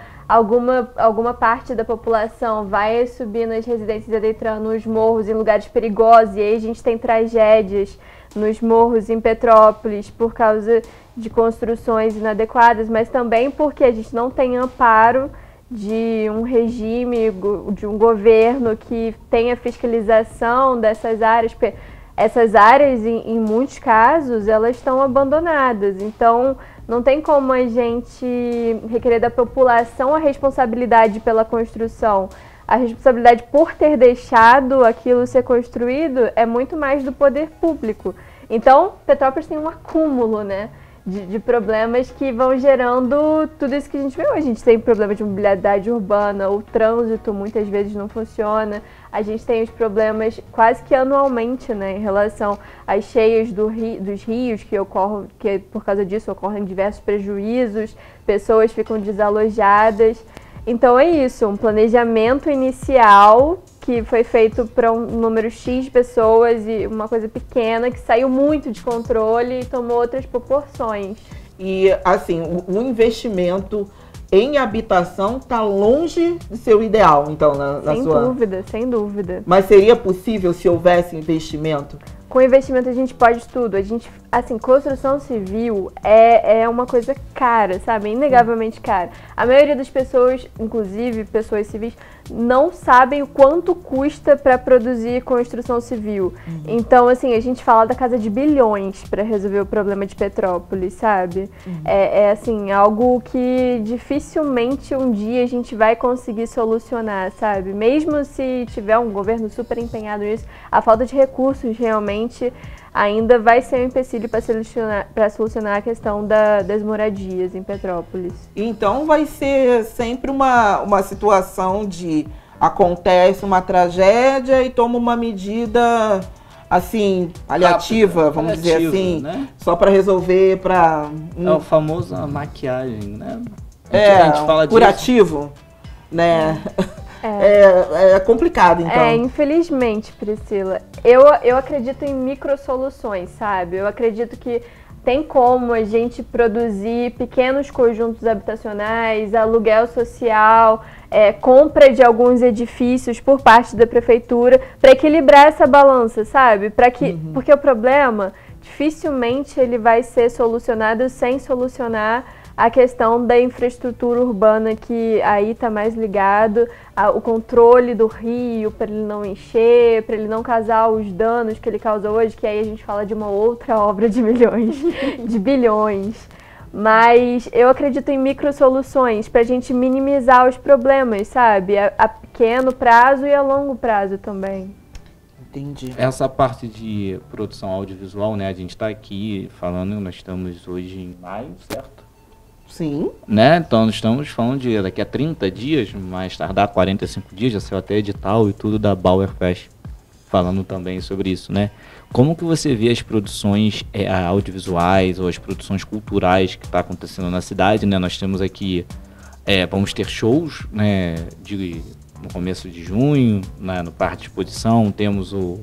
alguma parte da população vai subir nas residências da Detran, nos morros, em lugares perigosos, e aí a gente tem tragédias nos morros em Petrópolis por causa de construções inadequadas, mas também porque a gente não tem amparo de um regime, de um governo que tenha fiscalização dessas áreas. Essas áreas, em muitos casos, elas estão abandonadas, então não tem como a gente requerer da população a responsabilidade pela construção. A responsabilidade por ter deixado aquilo ser construído é muito mais do poder público. Então, Petrópolis tem um acúmulo, né, de problemas que vão gerando tudo isso que a gente vê hoje. A gente tem problema de mobilidade urbana, o trânsito muitas vezes não funciona. A gente tem os problemas quase que anualmente, né, em relação às cheias dos rios, que por causa disso ocorrem diversos prejuízos, pessoas ficam desalojadas. Então é isso, um planejamento inicial que foi feito para um número X de pessoas e uma coisa pequena que saiu muito de controle e tomou outras proporções. E assim, o investimento em habitação está longe de ser o ideal, então, Sem dúvida. Mas seria possível se houvesse investimento? Com investimento a gente pode tudo. Construção civil é uma coisa cara, sabe? Inegavelmente cara. A maioria das pessoas, inclusive pessoas civis, não sabem o quanto custa para produzir construção civil. Então, assim, a gente fala da casa de bilhões para resolver o problema de Petrópolis, sabe? Assim, algo que dificilmente um dia a gente vai conseguir solucionar, sabe? Mesmo se tiver um governo super empenhado nisso, a falta de recursos realmente ainda vai ser um empecilho para solucionar a questão das moradias em Petrópolis. Então vai ser sempre uma situação de acontece uma tragédia e toma uma medida assim, paliativa, vamos dizer assim, né? Só para resolver, É o famoso maquiagem, né? A gente fala curativo, disso, né? É complicado, então. Infelizmente, Priscila. Eu acredito em microsoluções, sabe? Eu acredito que tem como a gente produzir pequenos conjuntos habitacionais, aluguel social, compra de alguns edifícios por parte da prefeitura, para equilibrar essa balança, sabe? Porque o problema, dificilmente ele vai ser solucionado sem solucionar a questão da infraestrutura urbana, que aí está mais ligado ao controle do rio, para ele não encher, para ele não causar os danos que ele causa hoje, que aí a gente fala de uma outra obra de milhões, de bilhões. Mas eu acredito em microsoluções para a gente minimizar os problemas, sabe? A pequeno prazo e a longo prazo também. Entendi. Essa parte de produção audiovisual, né? A gente está aqui falando, nós estamos hoje em maio, certo? Sim. Né? Então, nós estamos falando de daqui a 30 dias, mais tardar 45 dias, já saiu até edital e tudo da Bauer Fest, falando também sobre isso, né? Como que você vê as produções audiovisuais ou as produções culturais que está acontecendo na cidade, né? Nós temos aqui, vamos ter shows, né, no começo de junho, né, no Parque de Exposição, temos o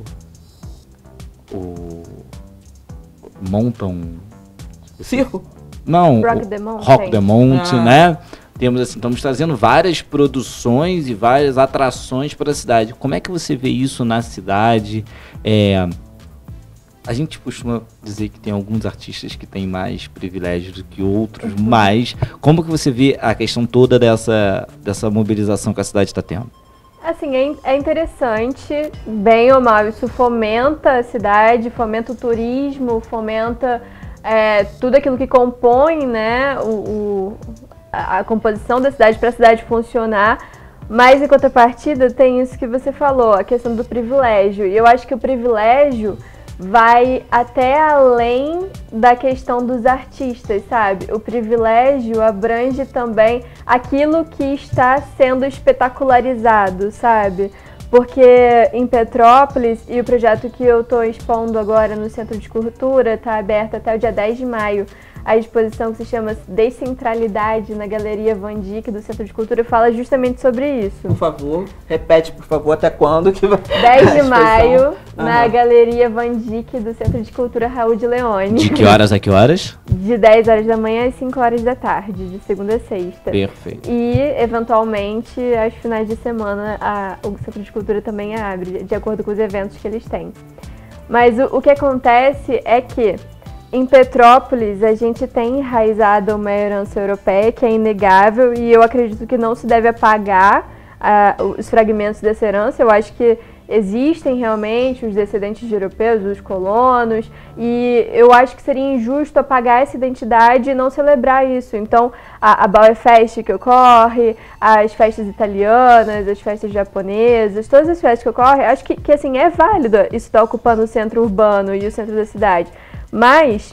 Mountain... Circo? Não, Rock the Mountain, né? Temos assim, estamos trazendo várias produções e várias atrações para a cidade. Como é que você vê isso na cidade? A gente costuma dizer que tem alguns artistas que têm mais privilégios do que outros, mas como que você vê a questão toda dessa mobilização que a cidade está tendo? Assim, é interessante, bem ou mal, isso fomenta a cidade, fomenta o turismo, fomenta tudo aquilo que compõe, né, a composição da cidade para a cidade funcionar, mas em contrapartida tem isso que você falou, a questão do privilégio. E eu acho que o privilégio vai até além da questão dos artistas, sabe? O privilégio abrange também aquilo que está sendo espetacularizado, sabe? Porque em Petrópolis, e o projeto que eu estou expondo agora no Centro de Cultura está aberto até o dia 10 de maio, a exposição que se chama Descentralidade na Galeria Van Dyck do Centro de Cultura fala justamente sobre isso. Por favor, repete, por favor, até quando que vai... 10 de maio, na Galeria Van Dyck do Centro de Cultura Raul de Leone. De que horas a que horas? De 10 horas da manhã às 5 horas da tarde, de segunda a sexta. Perfeito. E, eventualmente, aos finais de semana, o Centro de Cultura também abre, de acordo com os eventos que eles têm. Mas o que acontece é que em Petrópolis, a gente tem enraizado uma herança europeia que é inegável e eu acredito que não se deve apagar os fragmentos dessa herança. Eu acho que existem realmente os descendentes de europeus, os colonos, e eu acho que seria injusto apagar essa identidade e não celebrar isso. Então, a Bauer Fest que ocorre, as festas italianas, as festas japonesas, todas as festas que ocorrem, acho que assim, é válido isso estar ocupando o centro urbano e o centro da cidade. Mas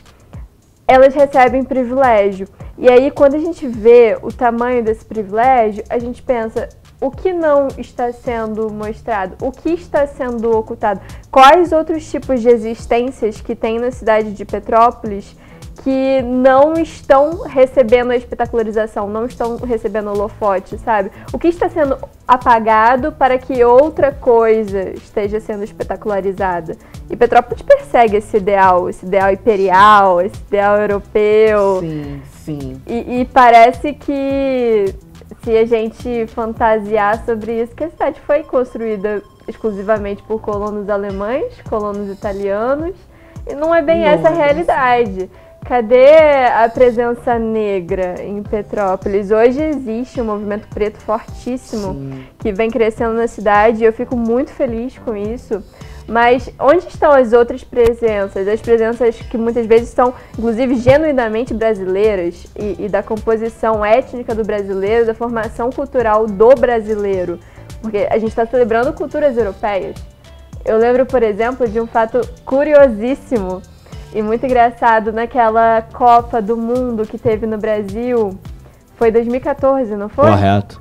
elas recebem privilégio. E aí, quando a gente vê o tamanho desse privilégio, a gente pensa, o que não está sendo mostrado? O que está sendo ocultado? Quais outros tipos de existências que tem na cidade de Petrópolis que não estão recebendo a espetacularização, não estão recebendo holofote, sabe? O que está sendo apagado para que outra coisa esteja sendo espetacularizada? E Petrópolis persegue esse ideal imperial, esse ideal europeu. Sim, sim. E parece que, se a gente fantasiar sobre isso, que a cidade foi construída exclusivamente por colonos alemães, colonos italianos, e não é bem essa a realidade. Cadê a presença negra em Petrópolis? Hoje existe um movimento preto fortíssimo que vem crescendo na cidade e eu fico muito feliz com isso. Mas onde estão as outras presenças? As presenças que muitas vezes são, inclusive, genuinamente brasileiras e da composição étnica do brasileiro, da formação cultural do brasileiro. Porque a gente está celebrando culturas europeias. Eu lembro, por exemplo, de um fato curiosíssimo e muito engraçado naquela Copa do Mundo que teve no Brasil. Foi 2014, não foi? Correto.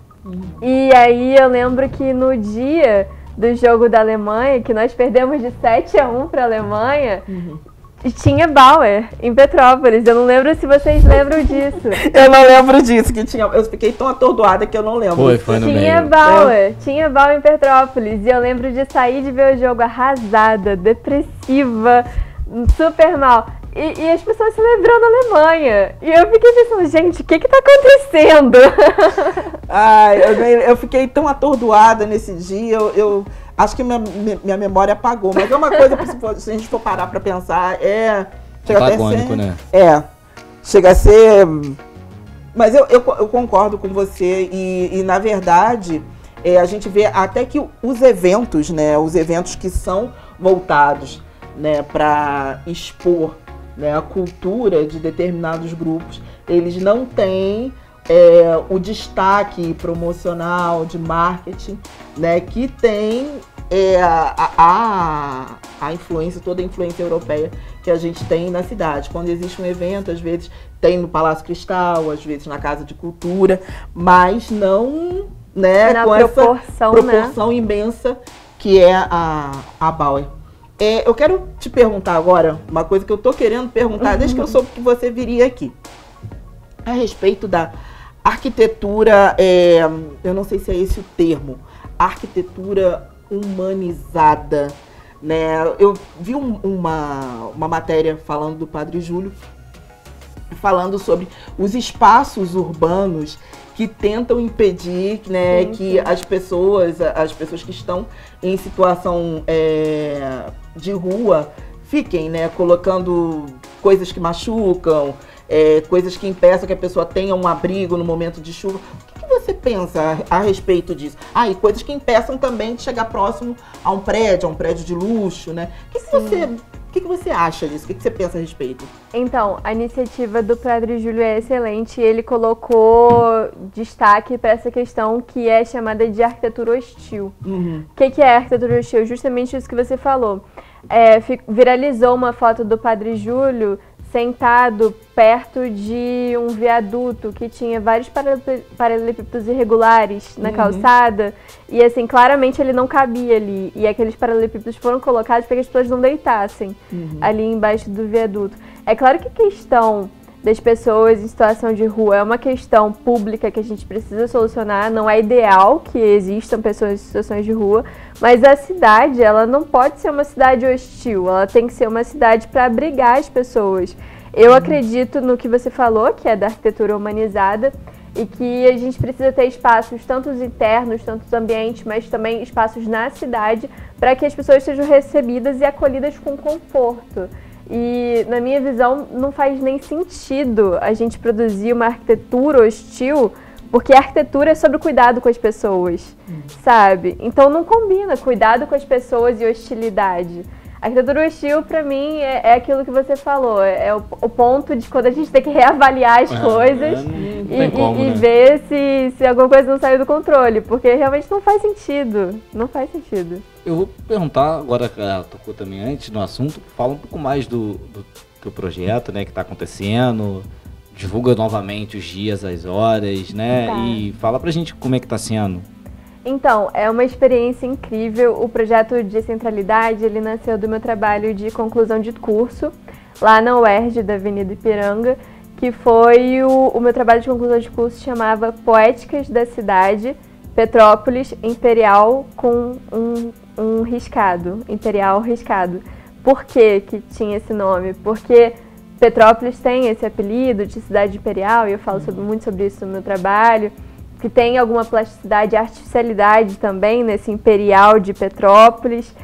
E aí eu lembro que no dia do jogo da Alemanha, que nós perdemos de 7-1 para a Alemanha, Tinha Bauer em Petrópolis, eu não lembro se vocês lembram disso. Eu não lembro disso, que tinha. Eu fiquei tão atordoada que eu não lembro. Foi no Tinha meio. Bauer, tinha Bauer em Petrópolis. E eu lembro de sair de ver o jogo arrasada, depressiva, super mal. E as pessoas celebrando a Alemanha. E eu fiquei pensando, gente, o que tá acontecendo? Ai, eu fiquei tão atordoada nesse dia, eu acho que minha memória apagou. Mas é uma coisa, se a gente for parar pra pensar, chega Antagônico, até a ser, né? Chega a ser... Mas eu concordo com você e na verdade, a gente vê até que os eventos, né, os eventos que são voltados, né, para expor, né, a cultura de determinados grupos, eles não têm o destaque promocional, de marketing, né, que tem a influência, toda a influência europeia que a gente tem na cidade. Quando existe um evento, às vezes tem no Palácio Cristal, às vezes na Casa de Cultura, mas não, né, Na com proporção, essa proporção imensa que é a Bauer. Eu quero te perguntar agora uma coisa que eu tô querendo perguntar desde que eu soube que você viria aqui. A respeito da arquitetura, eu não sei se é esse o termo, arquitetura humanizada, né? Eu vi uma matéria falando do Padre Júlio, falando sobre os espaços urbanos que tentam impedir, né, que as pessoas que estão em situação de rua fiquem, né, colocando coisas que machucam, coisas que impeçam que a pessoa tenha um abrigo no momento de chuva. O que você pensa a respeito disso? E coisas que impeçam também de chegar próximo a um prédio de luxo, né? O que você acha disso? O que você pensa a respeito? Então, a iniciativa do Padre Júlio é excelente. Ele colocou destaque para essa questão que é chamada de arquitetura hostil. Uhum. O que é arquitetura hostil? Justamente isso que você falou. Viralizou uma foto do Padre Júlio sentado perto de um viaduto que tinha vários paralelepípedos irregulares na calçada. E assim, claramente ele não cabia ali. E aqueles paralelepípedos foram colocados para que as pessoas não deitassem ali embaixo do viaduto. É claro que a questão das pessoas em situação de rua é uma questão pública que a gente precisa solucionar. Não é ideal que existam pessoas em situações de rua, mas a cidade, ela não pode ser uma cidade hostil, ela tem que ser uma cidade para abrigar as pessoas. Eu acredito no que você falou, que é da arquitetura humanizada, e que a gente precisa ter espaços, tanto os internos, tanto os ambientes, mas também espaços na cidade, para que as pessoas sejam recebidas e acolhidas com conforto. E, na minha visão, não faz nem sentido a gente produzir uma arquitetura hostil, porque a arquitetura é sobre o cuidado com as pessoas, sabe? Então não combina cuidado com as pessoas e hostilidade. A arquitetura hostil, pra mim, é aquilo que você falou, é o ponto de quando a gente tem que reavaliar as coisas e ver se alguma coisa não saiu do controle, porque realmente não faz sentido, não faz sentido. Eu vou perguntar, agora que ela tocou também antes no assunto, fala um pouco mais do teu projeto, né, que está acontecendo, divulga novamente os dias, as horas, né, e fala pra gente como é que tá sendo. Então, é uma experiência incrível. O projeto de Centralidade, ele nasceu do meu trabalho de conclusão de curso, lá na UERJ, da Avenida Ipiranga, que foi o meu trabalho de conclusão de curso, chamava Poéticas da Cidade, Petrópolis Imperial com um riscado, Imperial riscado. Por que tinha esse nome? Porque Petrópolis tem esse apelido de cidade imperial, e eu falo muito sobre isso no meu trabalho, que tem alguma plasticidade e artificialidade também nesse imperial de Petrópolis,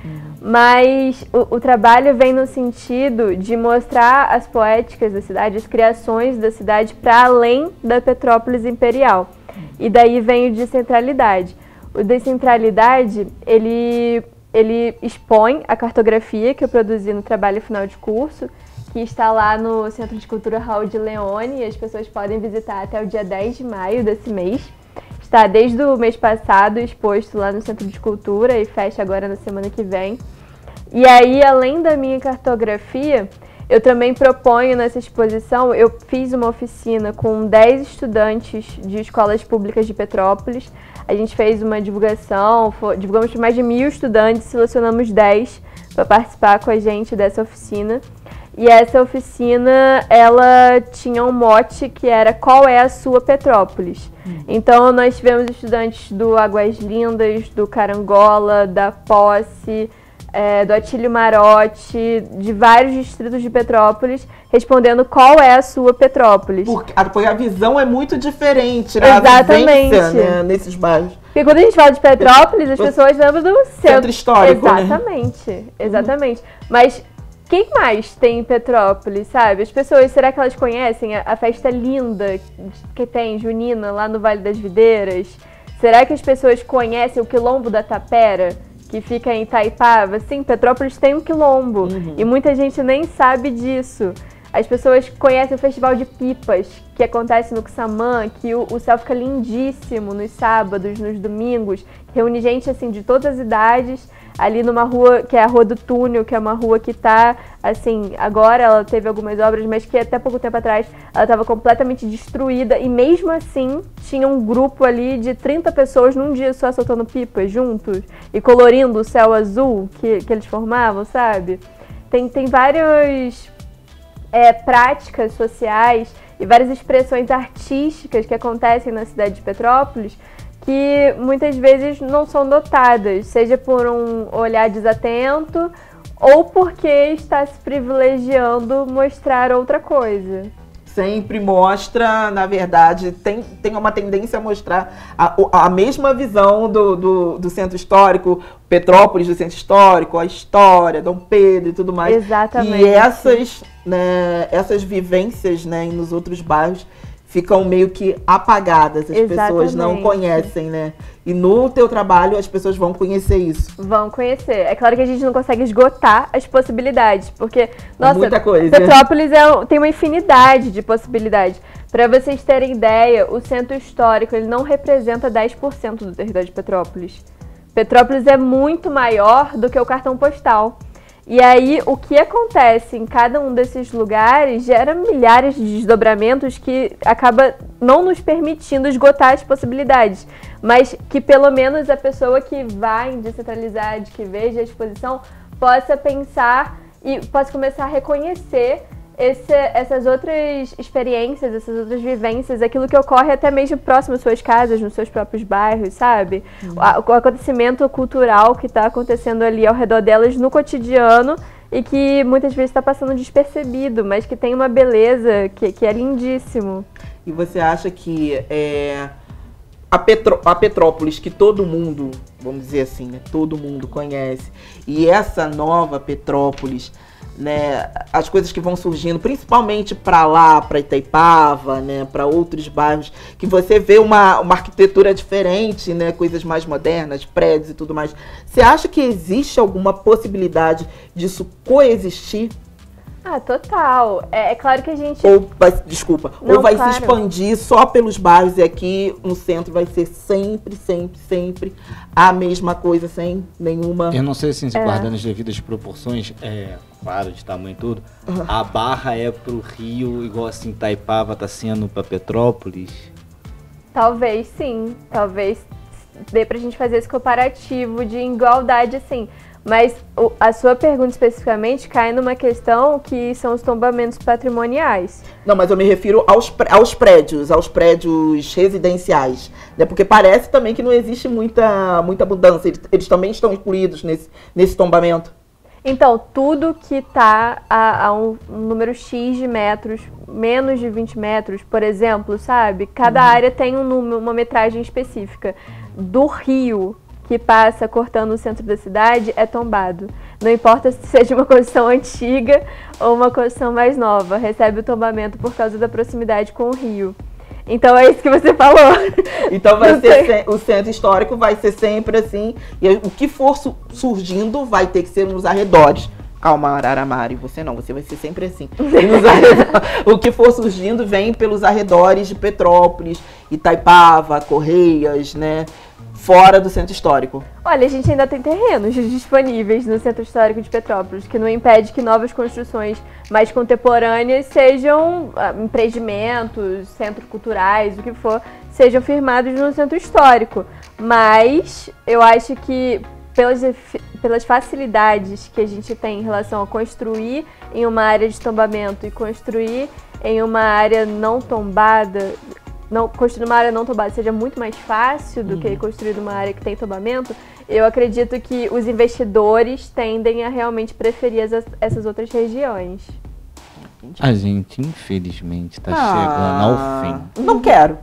mas o trabalho vem no sentido de mostrar as poéticas da cidade, as criações da cidade para além da Petrópolis imperial. E daí vem o de Centralidade. O de Centralidade, ele expõe a cartografia que eu produzi no trabalho final de curso, que está lá no Centro de Cultura Raul de Leone, e as pessoas podem visitar até o dia 10 de maio desse mês. Está desde o mês passado exposto lá no Centro de Cultura e fecha agora na semana que vem. E aí, além da minha cartografia, eu também proponho nessa exposição, eu fiz uma oficina com 10 estudantes de escolas públicas de Petrópolis. A gente fez uma divulgação, divulgamos para mais de 1.000 estudantes, selecionamos 10 para participar com a gente dessa oficina. E essa oficina, ela tinha um mote que era qual é a sua Petrópolis. Então nós tivemos estudantes do Águas Lindas, do Carangola, da Posse, do Atílio Marote, de vários distritos de Petrópolis, respondendo qual é a sua Petrópolis. Porque a visão é muito diferente, né? Exatamente. A vivência, né? Nesses bairros. Porque quando a gente fala de Petrópolis, as pessoas lembram do Centro histórico, exatamente, né? Exatamente. Mas quem mais tem em Petrópolis, sabe? As pessoas, será que elas conhecem a festa linda que tem, junina, lá no Vale das Videiras? Será que as pessoas conhecem o Quilombo da Tapera, que fica em Itaipava? Sim, Petrópolis tem um quilombo. E muita gente nem sabe disso. As pessoas conhecem o Festival de Pipas, que acontece no Quissamã, que o céu fica lindíssimo nos sábados, nos domingos. Reúne gente assim de todas as idades, ali numa rua que é a Rua do Túnel, que é uma rua que tá, assim, agora ela teve algumas obras, mas que até pouco tempo atrás ela estava completamente destruída. E mesmo assim, tinha um grupo ali de 30 pessoas num dia só soltando pipas juntos e colorindo o céu azul que eles formavam, sabe? Tem vários... práticas sociais e várias expressões artísticas que acontecem na cidade de Petrópolis que muitas vezes não são notadas, seja por um olhar desatento ou porque está se privilegiando mostrar outra coisa. Sempre mostra, na verdade, tem uma tendência a mostrar a mesma visão do centro histórico, Petrópolis do centro histórico, a história, Dom Pedro e tudo mais. Exatamente. E essas vivências, né, nos outros bairros ficam meio que apagadas, as pessoas não conhecem, né? E no teu trabalho as pessoas vão conhecer isso. Vão conhecer. É claro que a gente não consegue esgotar as possibilidades, porque, nossa, muita coisa. Petrópolis tem uma infinidade de possibilidades. Para vocês terem ideia, o centro histórico ele não representa 10% do território de Petrópolis. Petrópolis é muito maior do que o cartão postal. E aí, o que acontece em cada um desses lugares gera milhares de desdobramentos que acaba não nos permitindo esgotar as possibilidades, mas que pelo menos a pessoa que vai em Descentralizade, que veja a exposição, possa pensar e possa começar a reconhecer essas outras experiências, essas outras vivências, aquilo que ocorre até mesmo próximo às suas casas, nos seus próprios bairros, sabe? O acontecimento cultural que está acontecendo ali ao redor delas no cotidiano e que muitas vezes está passando despercebido, mas que tem uma beleza que é lindíssimo. E você acha que a Petrópolis, que todo mundo, vamos dizer assim, né, todo mundo conhece, e essa nova Petrópolis, né, as coisas que vão surgindo, principalmente para lá, para Itaipava, né, para outros bairros, que você vê uma arquitetura diferente, né, coisas mais modernas, prédios e tudo mais. Você acha que existe alguma possibilidade disso coexistir? Ah, total. É claro que a gente... Ou vai se expandir só pelos bairros e aqui no centro vai ser sempre a mesma coisa, sem nenhuma... Eu não sei assim, se guardando as devidas proporções, claro, de tamanho e tudo, a Barra é pro Rio, igual assim, Itaipava tá sendo pra Petrópolis? Talvez sim, talvez dê pra gente fazer esse comparativo de igualdade, assim. Mas a sua pergunta especificamente cai numa questão que são os tombamentos patrimoniais. Não, mas eu me refiro aos prédios residenciais, né? Porque parece também que não existe muita mudança. Eles também estão incluídos nesse tombamento. Então, tudo que está a um número X de metros, menos de 20 metros, por exemplo, sabe? Cada área tem uma metragem específica. Do rio que passa cortando o centro da cidade é tombado. Não importa se seja uma construção antiga ou uma construção mais nova, recebe o tombamento por causa da proximidade com o rio. Então é isso que você falou. Então vai ser o centro histórico vai ser sempre assim, e o que for surgindo vai ter que ser nos arredores. Calma, Araramari, você não, você vai ser sempre assim. O que for surgindo vem pelos arredores de Petrópolis, Itaipava, Correias, né? Fora do centro histórico. Olha, a gente ainda tem terrenos disponíveis no centro histórico de Petrópolis, que não impede que novas construções mais contemporâneas sejam empreendimentos, centros culturais, o que for, sejam firmados no centro histórico. Mas eu acho que pelas facilidades que a gente tem em relação a construir em uma área de tombamento e construir em uma área não tombada, construir uma área não tombada seja muito mais fácil do que construir numa área que tem tombamento, eu acredito que os investidores tendem a realmente preferir essas outras regiões. A gente, infelizmente, tá chegando ao fim. Não quero.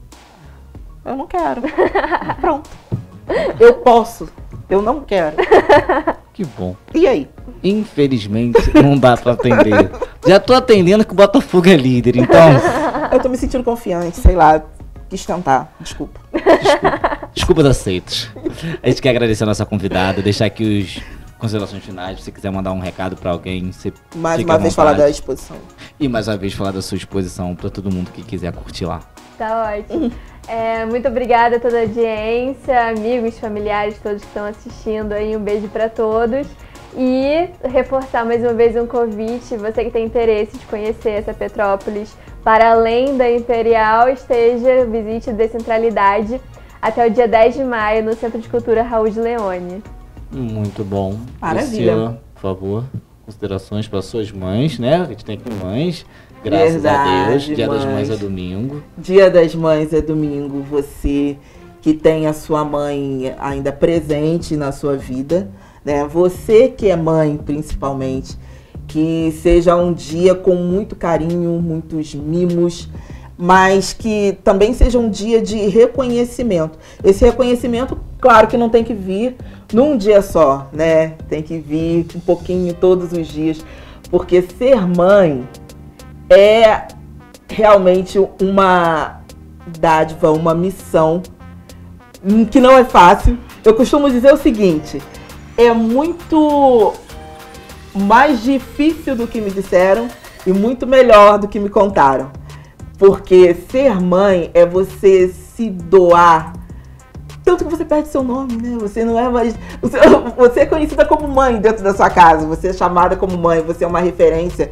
Eu não quero. Pronto. Eu posso. Eu não quero. Que bom. E aí? Infelizmente, não dá pra atender. Já tô atendendo que o Botafogo é líder, então... Eu tô me sentindo confiante, sei lá. Quis tentar. Desculpa. Desculpas aceitas. A gente quer agradecer a nossa convidada, deixar aqui os considerações finais. Se você quiser mandar um recado pra alguém, você Mais fica uma à vez vontade. falar da exposição. E mais uma vez falar da sua exposição pra todo mundo que quiser curtir lá. Tá ótimo. Muito obrigada a toda a audiência, amigos, familiares, todos que estão assistindo aí. Um beijo para todos. E reforçar mais uma vez um convite, você que tem interesse de conhecer essa Petrópolis para além da Imperial, visite Descentralidade até o dia 10 de maio no Centro de Cultura Raul de Leone. Muito bom. Maravilha. Priscila, por favor, considerações para suas mães, né? A gente tem aqui mães. Graças a Deus. Verdade, Dia das mães. Mães é domingo. Dia das Mães é domingo. Você que tem a sua mãe ainda presente na sua vida, né? Você que é mãe, principalmente, que seja um dia com muito carinho, muitos mimos, mas que também seja um dia de reconhecimento. Esse reconhecimento, claro que não tem que vir num dia só, né? Tem que vir um pouquinho todos os dias, porque ser mãe é realmente uma dádiva, uma missão que não é fácil. Eu costumo dizer o seguinte, é muito mais difícil do que me disseram e muito melhor do que me contaram. Porque ser mãe é você se doar, tanto que você perde seu nome, né? Você não é mais... Você é conhecida como mãe dentro da sua casa, você é chamada como mãe, você é uma referência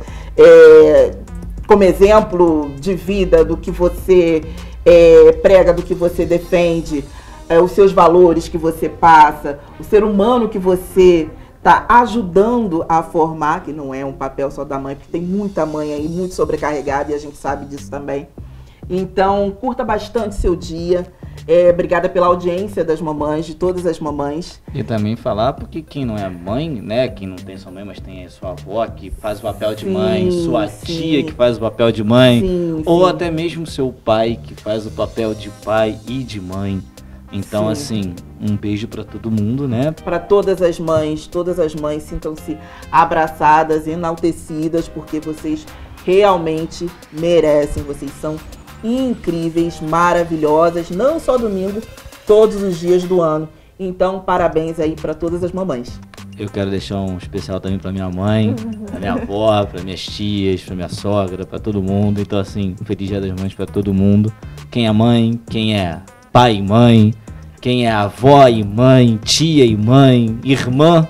como exemplo de vida do que você prega, do que você defende, os seus valores que você passa, o ser humano que você está ajudando a formar, que não é um papel só da mãe, porque tem muita mãe aí, muito sobrecarregada, e a gente sabe disso também. Então, curta bastante seu dia. Obrigada pela audiência das mamães, de todas as mamães. E também falar, porque quem não é mãe, né? Quem não tem sua mãe, mas tem a sua avó que faz o papel de mãe, sua tia que faz o papel de mãe, ou até mesmo seu pai que faz o papel de pai e de mãe. Então, assim, um beijo pra todo mundo, né? Para todas as mães sintam-se abraçadas, enaltecidas, porque vocês realmente merecem. Vocês são incríveis, maravilhosas, não só domingo, todos os dias do ano. Então, parabéns aí para todas as mamães. Eu quero deixar um especial também pra minha mãe, pra minha avó, pra minhas tias, pra minha sogra, pra todo mundo. Então, assim, feliz Dia das Mães pra todo mundo. Quem é mãe, quem é pai e mãe, quem é avó e mãe, tia e mãe, irmã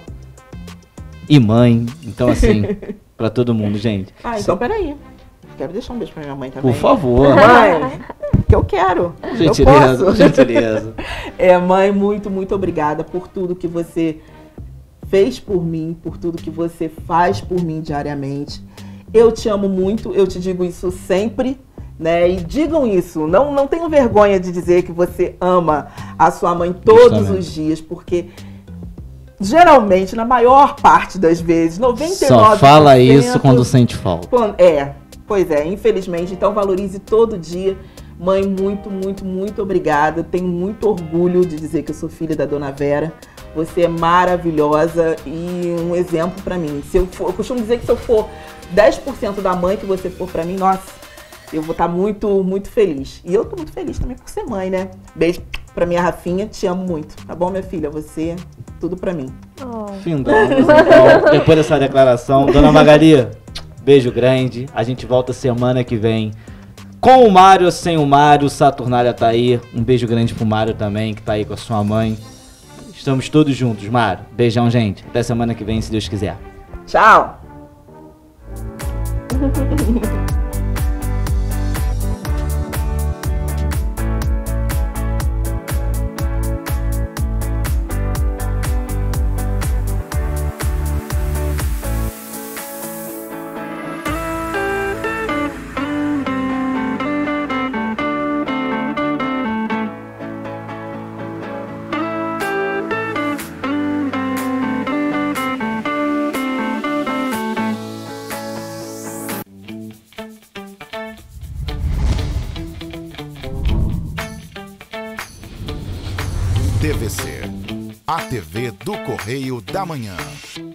e mãe. Então, assim, pra todo mundo, gente. Então peraí. Quero deixar um beijo pra minha mãe também. Por favor. Mãe, que eu quero. Gentileza, eu posso. gentileza. Mãe, muito, muito obrigada por tudo que você fez por mim, por tudo que você faz por mim diariamente. Eu te amo muito, eu te digo isso sempre, né? E digam isso, não tenham vergonha de dizer que você ama a sua mãe todos Justamente. os dias, porque geralmente, na maior parte das vezes, 99%... Só fala isso quando sente falta. Pois é, infelizmente. Então valorize todo dia. Mãe, muito, muito, muito obrigada. Tenho muito orgulho de dizer que eu sou filha da Dona Vera. Você é maravilhosa e um exemplo pra mim. Eu costumo dizer que se eu for 10% da mãe que você for pra mim, nossa, eu vou estar muito, muito feliz. E eu tô muito feliz também por ser mãe, né? Beijo pra minha Rafinha, te amo muito. Tá bom, minha filha? Você, tudo pra mim. Findamos, então, depois dessa declaração. Dona Magali, beijo grande. A gente volta semana que vem. Com o Mário ou sem o Mário, Saturnália tá aí. Um beijo grande pro Mário também, que tá aí com a sua mãe. Estamos todos juntos, Mário. Beijão, gente. Até semana que vem, se Deus quiser. Tchau! TVC, a TV do Correio da Manhã.